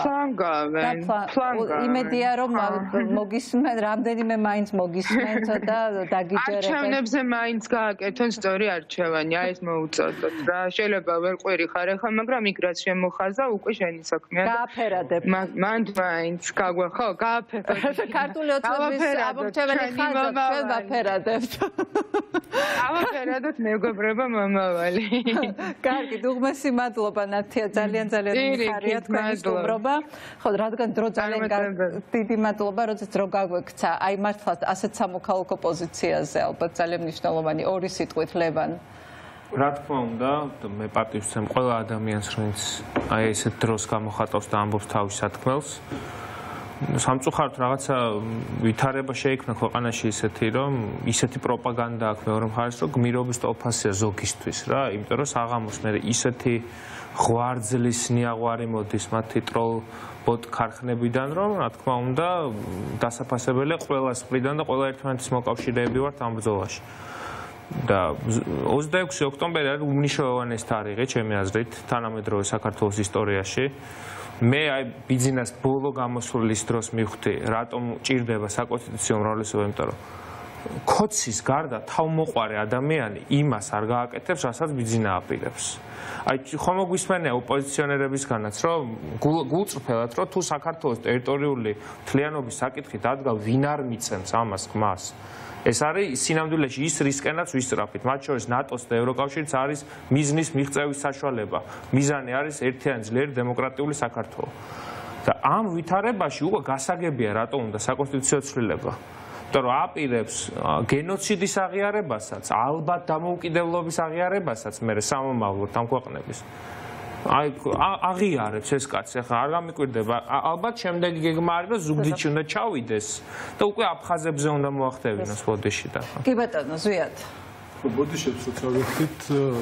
იმედია რომ მოგისმენ, რამდენიმე მაინც მოგისმენთ და დაგიჯერებთ. არჩევნებზე მაინც გააკეთონ სწორი არჩევანი, აი ეს მოუწოდოთ რა. შეიძლება ვერ ყვირი ხარ ახლა, მაგრამ იქ რაც შემოხაზა უკვე შენი საქმეა. გააფერადებ. მანდ მაინც გაგვე ხო, გააფერადებ. ქართული ოცნების ამორჩეველი ხაზა ჩვენ ვაფერადებთ. ავაფერადოთ მეგობრებო მომავალი. კარგი, უღმესი მადლობა ნათია, ძალიან მიხარია თქვენი სტუმრობა. ხო, რადგან დრო ძალიან დიდი მადლობა, როდესაც დრო გაგვექცა. აი მართლა ასეთ სამოქალაქო პოზიციაზე ალბათ ძალიან მნიშვნელოვანი ორი სიტყვით ლევან. რა თქმა უნდა, მე პატივს ვცემ ყველა ადამიანს, რომელიც აი ესეთ დროს გამოხატავს და ამბობს თავის სათქმელს. სამწუხაროდ რაღაცა ვითარება შეიქმნა ქვეყანაში ისეთი, რომ ისეთი პროპაგანდა აქვს მეორე მხარეს, რომ გმირობის ტოლფასია ზოგისთვის რა, იმიტომ რომ საღამოს მე ისეთი ღვარძლის ნიაღვარი მოდის მათი ტროლ ბოტ ქარხნებიდან, რომ რა თქმა უნდა, დასაფასებელია ყველას მხრიდან და ყველა ერთმანეთის მოკავშირეები ვართ ამ ბრძოლაში. და 26 ოქტომბერი არის უმნიშვნელოვანესი თარიღი, ჩემი აზრით, თანამედროვე საქართველოს ისტორიაში. მე აი ბიზნეს ბოლო გამოსვლის დროს მივხვდი, რატომ ჭირდება საკონსტიტუციო უმრავლესობა, იმიტომ რომ ქოცის გარდა თავმოყარე ადამიანი იმას არ გააკეთებს, რასაც ბიზნესა აპირებს. აი ხომ მოგვისმენია ოპოზიციონერებისგანაც, რომ გულწრფელად, რომ თუ საქართველოს ტერიტორიული მთლიანობის საკითხი დადგა, ვინ არ მიცემს ამას ხმას. ეს არის სინამდვილეში ის რისკენაც ვისწრაფით, მათ შორის ნატოს და ევროკავშირიც არის მიზნის მიღწევის საშუალება. მიზანი არის ერთიანი ძლიერი დემოკრატიული საქართველო. და ამ ვითარებაში უკვე გასაგებია, რატომ უნდა საკონსტიტუციო ცვლილება. იმიტომ რომ აპირებს გენოციდის აღიარებასაც, ალბათ დამოუკიდებლობის აღიარებასაც, მე სამომავლოდ ამ ქვეყნების. აი აღიარებს ეს კაცი, ახლა არ გამიკვირდება. ალბათ შემდეგი გეგმა არის, რომ ზუგდიდში უნდა ჩავიდეს და უკვე აფხაზებზე უნდა მოახდევინოს ბოდიში და. კი ბატონო, ზვიად. ბოდიშებს როცა ვიხდით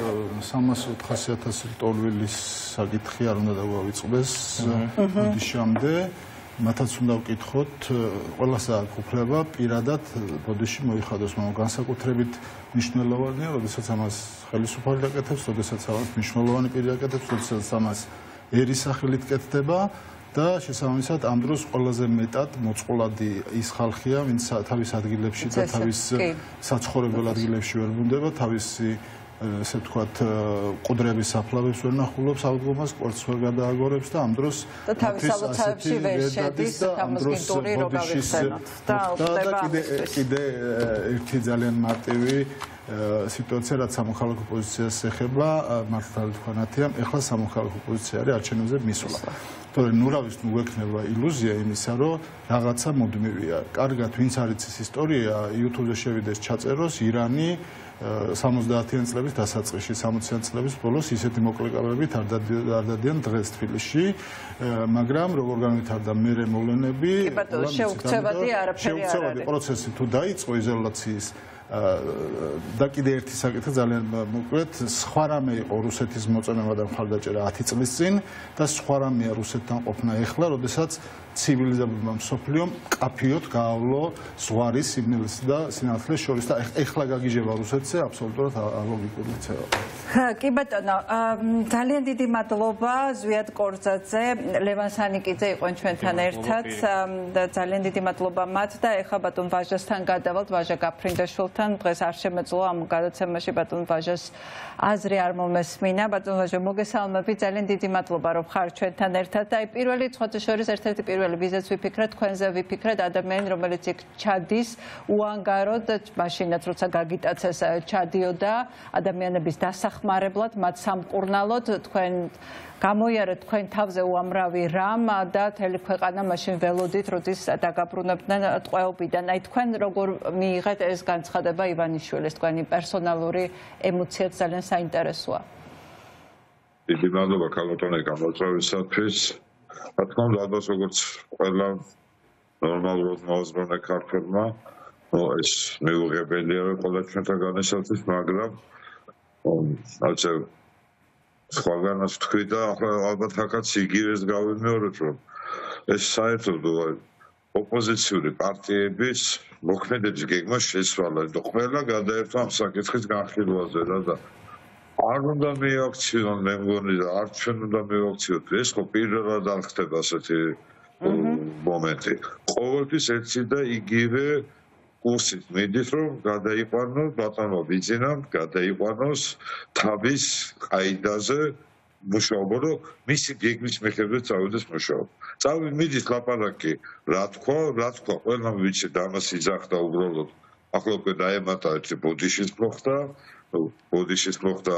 300-400.000 ტოლვილის საკითხი არ უნდა დაგვავიწყდეს ბოდიშამდე. მათაც უნდა ვკითხოთ, ყველასა აქვს უფლება პირადად ბოდიში მოიხადოს, მაგრამ განსაკუთრებით მნიშვნელოვანია, როდესაც ამას ხელისუფალი აკეთებს, როდესაც ამას მნიშვნელოვანი პირი აკეთებს, როდესაც ამას ერის სახელით კეთდება და შესაბამისად ამ დროს ყველაზე მეტად მოწყვლადი ის ხალხია, ვინც თავის ადგილებში და თავის საცხოვრებელ ადგილებში ვერ ბრუნდება, თავისი ესე ვთქვათ, ყუდრების საფლავებს ვერ ნახულობს აღდგომას, კვერცხს ვერ გადააგორებს და ამ დროს და თავის სალოცავებში ვერ შედის, გამოსკინტური რო გავიხსენოთ და კიდე ერთი ძალიან მარტივი სიტუაცია, რაც სამოქალაქო პოზიციას ეხება, მართლაც თქვენათია, ეხლა სამოქალაქო პოზიცია არის არჩევნებზე მისვლა. თორე ნურავის ნუ გვექნება ილუზია იმისა, რომ რაღაცა მუდმივია. კარგად, ვინც არ იცის ისტორია, YouTube-ზე შევიდეს ჩაწეროს ირანი 70-იან წლების დასაწყისში, 60-იან წლების ბოლოს ისეთი მოკლეკავებით არ დადიან დღეს თბილისში, მაგრამ როგორ განვითარდა მერე მოვლენები, შეუქცევადი არაფერი არ არის. პროცესი თუ დაიწყო იზოლაციის და კიდე ერთი საკითხი ძალიან მოკლედ, სხვა რამე იყო რუსეთის მოწონება და მხარდაჭერა 10 წლის წინ და სხვა რამეა რუსეთთან ყოფნა ეხლა, როდესაც ცივილიზებულმა მსოფლიომ კაფიოდ გაავლო ზღვარი სიბნელის და სინათლის შორის და ეხლა გაგიჟება რუსეთზე აბსოლუტურად ალოგიკური ცევა. კი ბატონო, ძალიან დიდი მადლობა ზვიად კორძაძე, ლევან სანიკიძე იყვნენ ჩვენთან ერთად და ძალიან დიდი მადლობა მათ და ეხლა ბატონ ვაჟასთან გადავალთ, ვაჟა გაფრინდაშვილთან, დღეს არ შემეძლო ამ გადაცემაში ბატონ ვაჟას აზრი არ მომესმინა, ბატონ ვაჟა მოგესალმებით, ძალიან დიდი მადლობა რომ ხარ ჩვენთან ერთად და აი პირველი ცხოვთა შორის ერთ-ერთი პირველი ვიზაც ვიფიქრეთ, თქვენზე ვიფიქრეთ, ადამიანი რომელიც იქ ჩადის უანგაროდ, მაშინაც როცა გაგიტაცეს ჩადიოდა ადამიანების დასახმარებლად, მათ სამკურნალოდ, თქვენ გამოიარეთ თქვენ თავზე უამრავი რამ და მთელი ქვეყანა მაშინ ველოდით, როდის დაგაბრუნებდნენ ტყვეობიდან. აი თქვენ როგორ მიიღეთ ეს განცხადება ივანიშვილის, თქვენი პერსონალური ემოციაც ძალიან საინტერესოა. დიდი მადლობა ქალბატონო გამოწვევისათვის. რა თქმა უნდა, ალბათ როგორც ყველა ნორმალურად მოაზროვნე ქართველმა, ეს მიუღებელია ყველა ჩვენთან განესახოს, მაგრამ ასე სხვაგანაც თქვი და ახლა ალბათ აქაც იგივეს გავიმეორებ, რომ ეს საერთოდ ოპოზიციური პარტიების მოქმედების გეგმა შესვალა და ყველა გადაერთვა ამ საკითხის განხილვაზე და არ უნდა მიაქციონ, მე მგონი და არ ჩვენ უნდა მივაქციოთ, ეს ხო პირველად არ ხდება ასეთი მომენტი. ყოველთვის ერთი და იგივე კურსით მიდით, რომ გადაიყვანოს ბატონო ბიძინამ, გადაიყვანოს თავის ყაიდაზე მუშაობა, რომ მისი გეგმის მიხედვით წავიდეს მუშაობა. მიდით ლაპარაკი, რა თქვა, ყველა ვიცით ამას იძახდა უბრალოდ. ახლა უკვე დაემატა ერთი ბოდიშის მოხდა,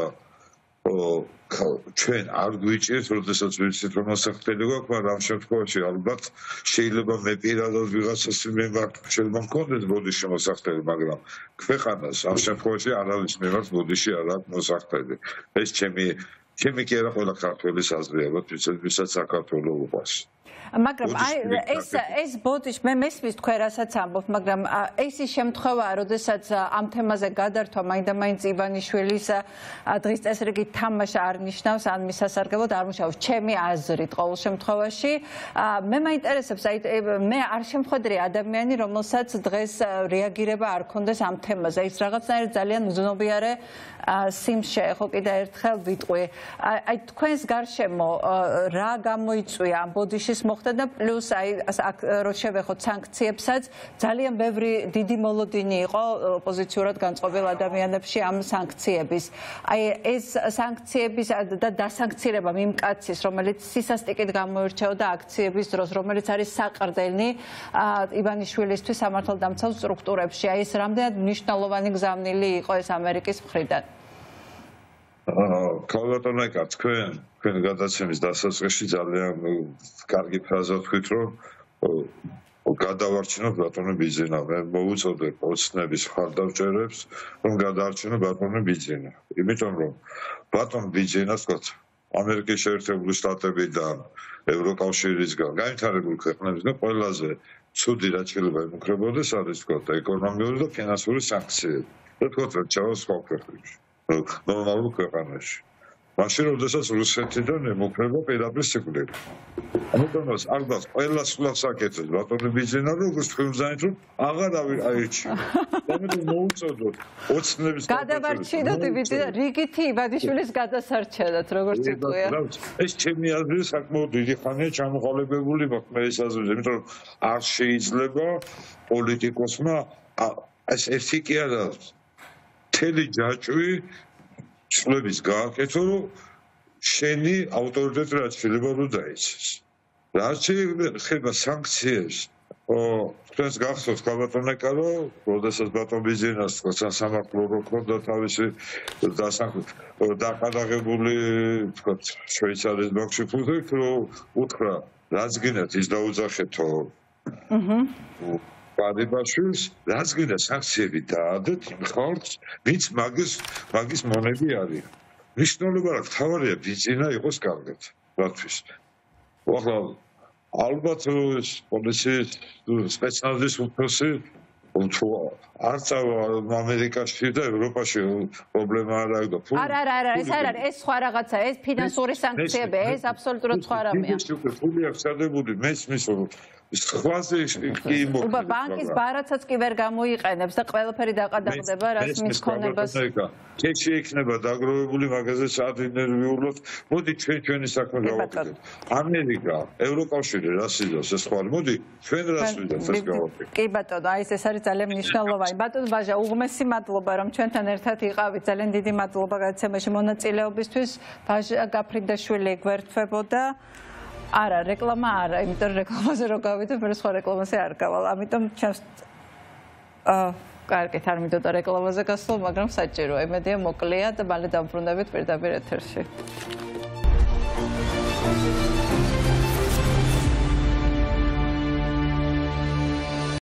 ჩვენ არ გვიჭირთ, როდესაც ვიცით რომ მოსახლეობა გვაქვს, მაგრამ ამ შემთხვევაში ალბათ შეიძლება მე პირადად ვიღაცას მიმართ შეიძლება მქონდეს ბოდიში მოსახლეობა, მაგრამ ქვეყანას ამ შემთხვევაში არავის მიმართ ბოდიში არ აქვს მოსახლეობა. ეს ჩემი კი არა ყველა ქართველის აზრია, ვისაც საქართველოს უყვარს. მაგრამ აი ეს ბოდიში მე მესმის თქვენ რასაც ამბობთ, მაგრამ ეს ის შემთხვევაა, როდესაც ამ თემაზე გადართვა მაინდა-მაინც ივანიშვილის დღის წესრიგი თამაშ არ ნიშნავს, ან მის სასარგებლოდ არ მუშაობს. ჩემი აზრით ყოველ შემთხვევაში მე მაინტერესებს, აი მე არ შემხედრე ადამიანი, რომელსაც დღეს რეაგირება არ ქონდეს ამ თემაზე. ის რაღაცნაირად ძალიან მგზნობიარე სიმშე, ხო კიდე ერთხელ ვიტყვი. აი თქვენს გარშემო რა გამოიწვია ამ ბოდიშის მოხდა და პლუს აი აქ რო შევეხოთ სანქციებსაც ძალიან ბევრი დიდი მოლოდინი იყო ოპოზიციურად განწყობილ ადამიანებში ამ სანქციების. აი ეს სანქციების და დასანქცირება მიმკაცის, რომელიც სისასტიკით გამოირჩეოდა აქციების დროს, რომელიც არის საყრდენი ივანიშვილისთვის სამართალდამცავ სტრუქტურებში. აი ეს რამდენად მნიშვნელოვანი გზავნილი იყო ეს ამერიკის მხრიდან. ქალბატონო თქვენ გადაცემის დასაწყისში ძალიან კარგი ფრაზა თქვით, რომ გადავარჩინოთ ბატონო ბიძინა. მე მოუწოდებ ოცნების მხარდამჭერებს, რომ გადაარჩინო ბატონო ბიძინა. იმიტომ რომ ბატონო ბიძინას ვთქვათ, ამერიკის შეერთებული შტატებიდან, ევროკავშირისგან, განვითარებული ქვეყნებისგან ყველაზე ცუდი რაც შეიძლება ემუქრებოდეს არის თქო ეკონომიკური და ფინანსური სანქციები. და თქო რჩევა სხვა ქვეყნებში, ნორმალურ ქვეყანაში. მაშინ როდესაც რუსეთიდან ემუქრება პირადი სიკვდილი. ამიტომ ალბათ ყველა სულ საკეთებს ბატონი ბიზენა როგორც თქვენ ვზანით რომ აღარავინ აირჩიო. ამიტომ მოუწოდოთ ოცნების გადავარჩინოთ რიგითი იბადიშვილის გადასარჩენად როგორც იყვია. ეს ჩემი აზრით საკმაოდ დიდი ხანია ჩამოყალიბებული მაქვს მე ეს აზრი, იმიტომ რომ არ შეიძლება პოლიტიკოსმა ეს ერთი კი არა მთელი ჯაჭვი ცვლების გააკეთო რომ შენი ავტორიტეტი რაც შეიძლება რომ დაიცეს. რაც ხება სანქციებს თქვენს გახსოვთ ბატონეკა რომ როდესაც ბატონ ბიზინას სამართლო რო ქონდა თავისი დაყადაღებული თქვა შვეიცარიის ბანკში ფულზე რომ უთხრა რაც გინდათ ის დაუძახეთო პარიბაშვილს რაც გინდა სანქციები დაადეთ იმ ხალხს ვინც მაგის მონები არის მნიშვნელობა რა თავარია ბიზინა იყოს კარგად რათვის ახლა ალბათ პოლიციის სპეციალისტის უფროსი თუ არც ამერიკაში და ევროპაში პრობლემა არ აქვს და ფული არა ეს არ არის ეს სხვა რაღაცა ეს ფინანსური სანქციები ეს აბსოლუტურად სხვა რამეა ფული აქვს სადებული მესმის რომ სხვაზე კი იმოქმედება. უბა ბანკის ბარათაც კი ვერ გამოიყენებს და ყველაფერი დაყადაღდება რას მის ქონებას. ჩეჩი იქნება დაგროვებული მაგაზე საინტერვიულოდ. მოდი ჩვენი საქმე გავაკეთოთ. ამერიკა, ევროკავშირი რას იზრავს ეს ხვალ. მოდი ჩვენ რას ვიზრდით ეს გავაკეთოთ. კი ბატონო, აი ეს არის ძალიან მნიშვნელოვანი. ბატონო ბაჟა, უღმესი მადლობა რომ ჩვენთან ერთად იყავით. ძალიან დიდი მადლობა გადაცემაში მონაწილეობისთვის. ბაჟა გაფრინდაშვილი გვერდთვებოდა. არა, რეკლამა არა, იმიტომ რომ რეკლამაზე რო გავიდე, მე სხვა რეკლამაზე არ გავალ. ამიტომ ჩემს კარგით, არ მინდოდა რეკლამაზე გასვლა, მაგრამ საჭიროა. იმედია მოკლეა და მალე დავბრუნდებით პირდაპირ ეთერში.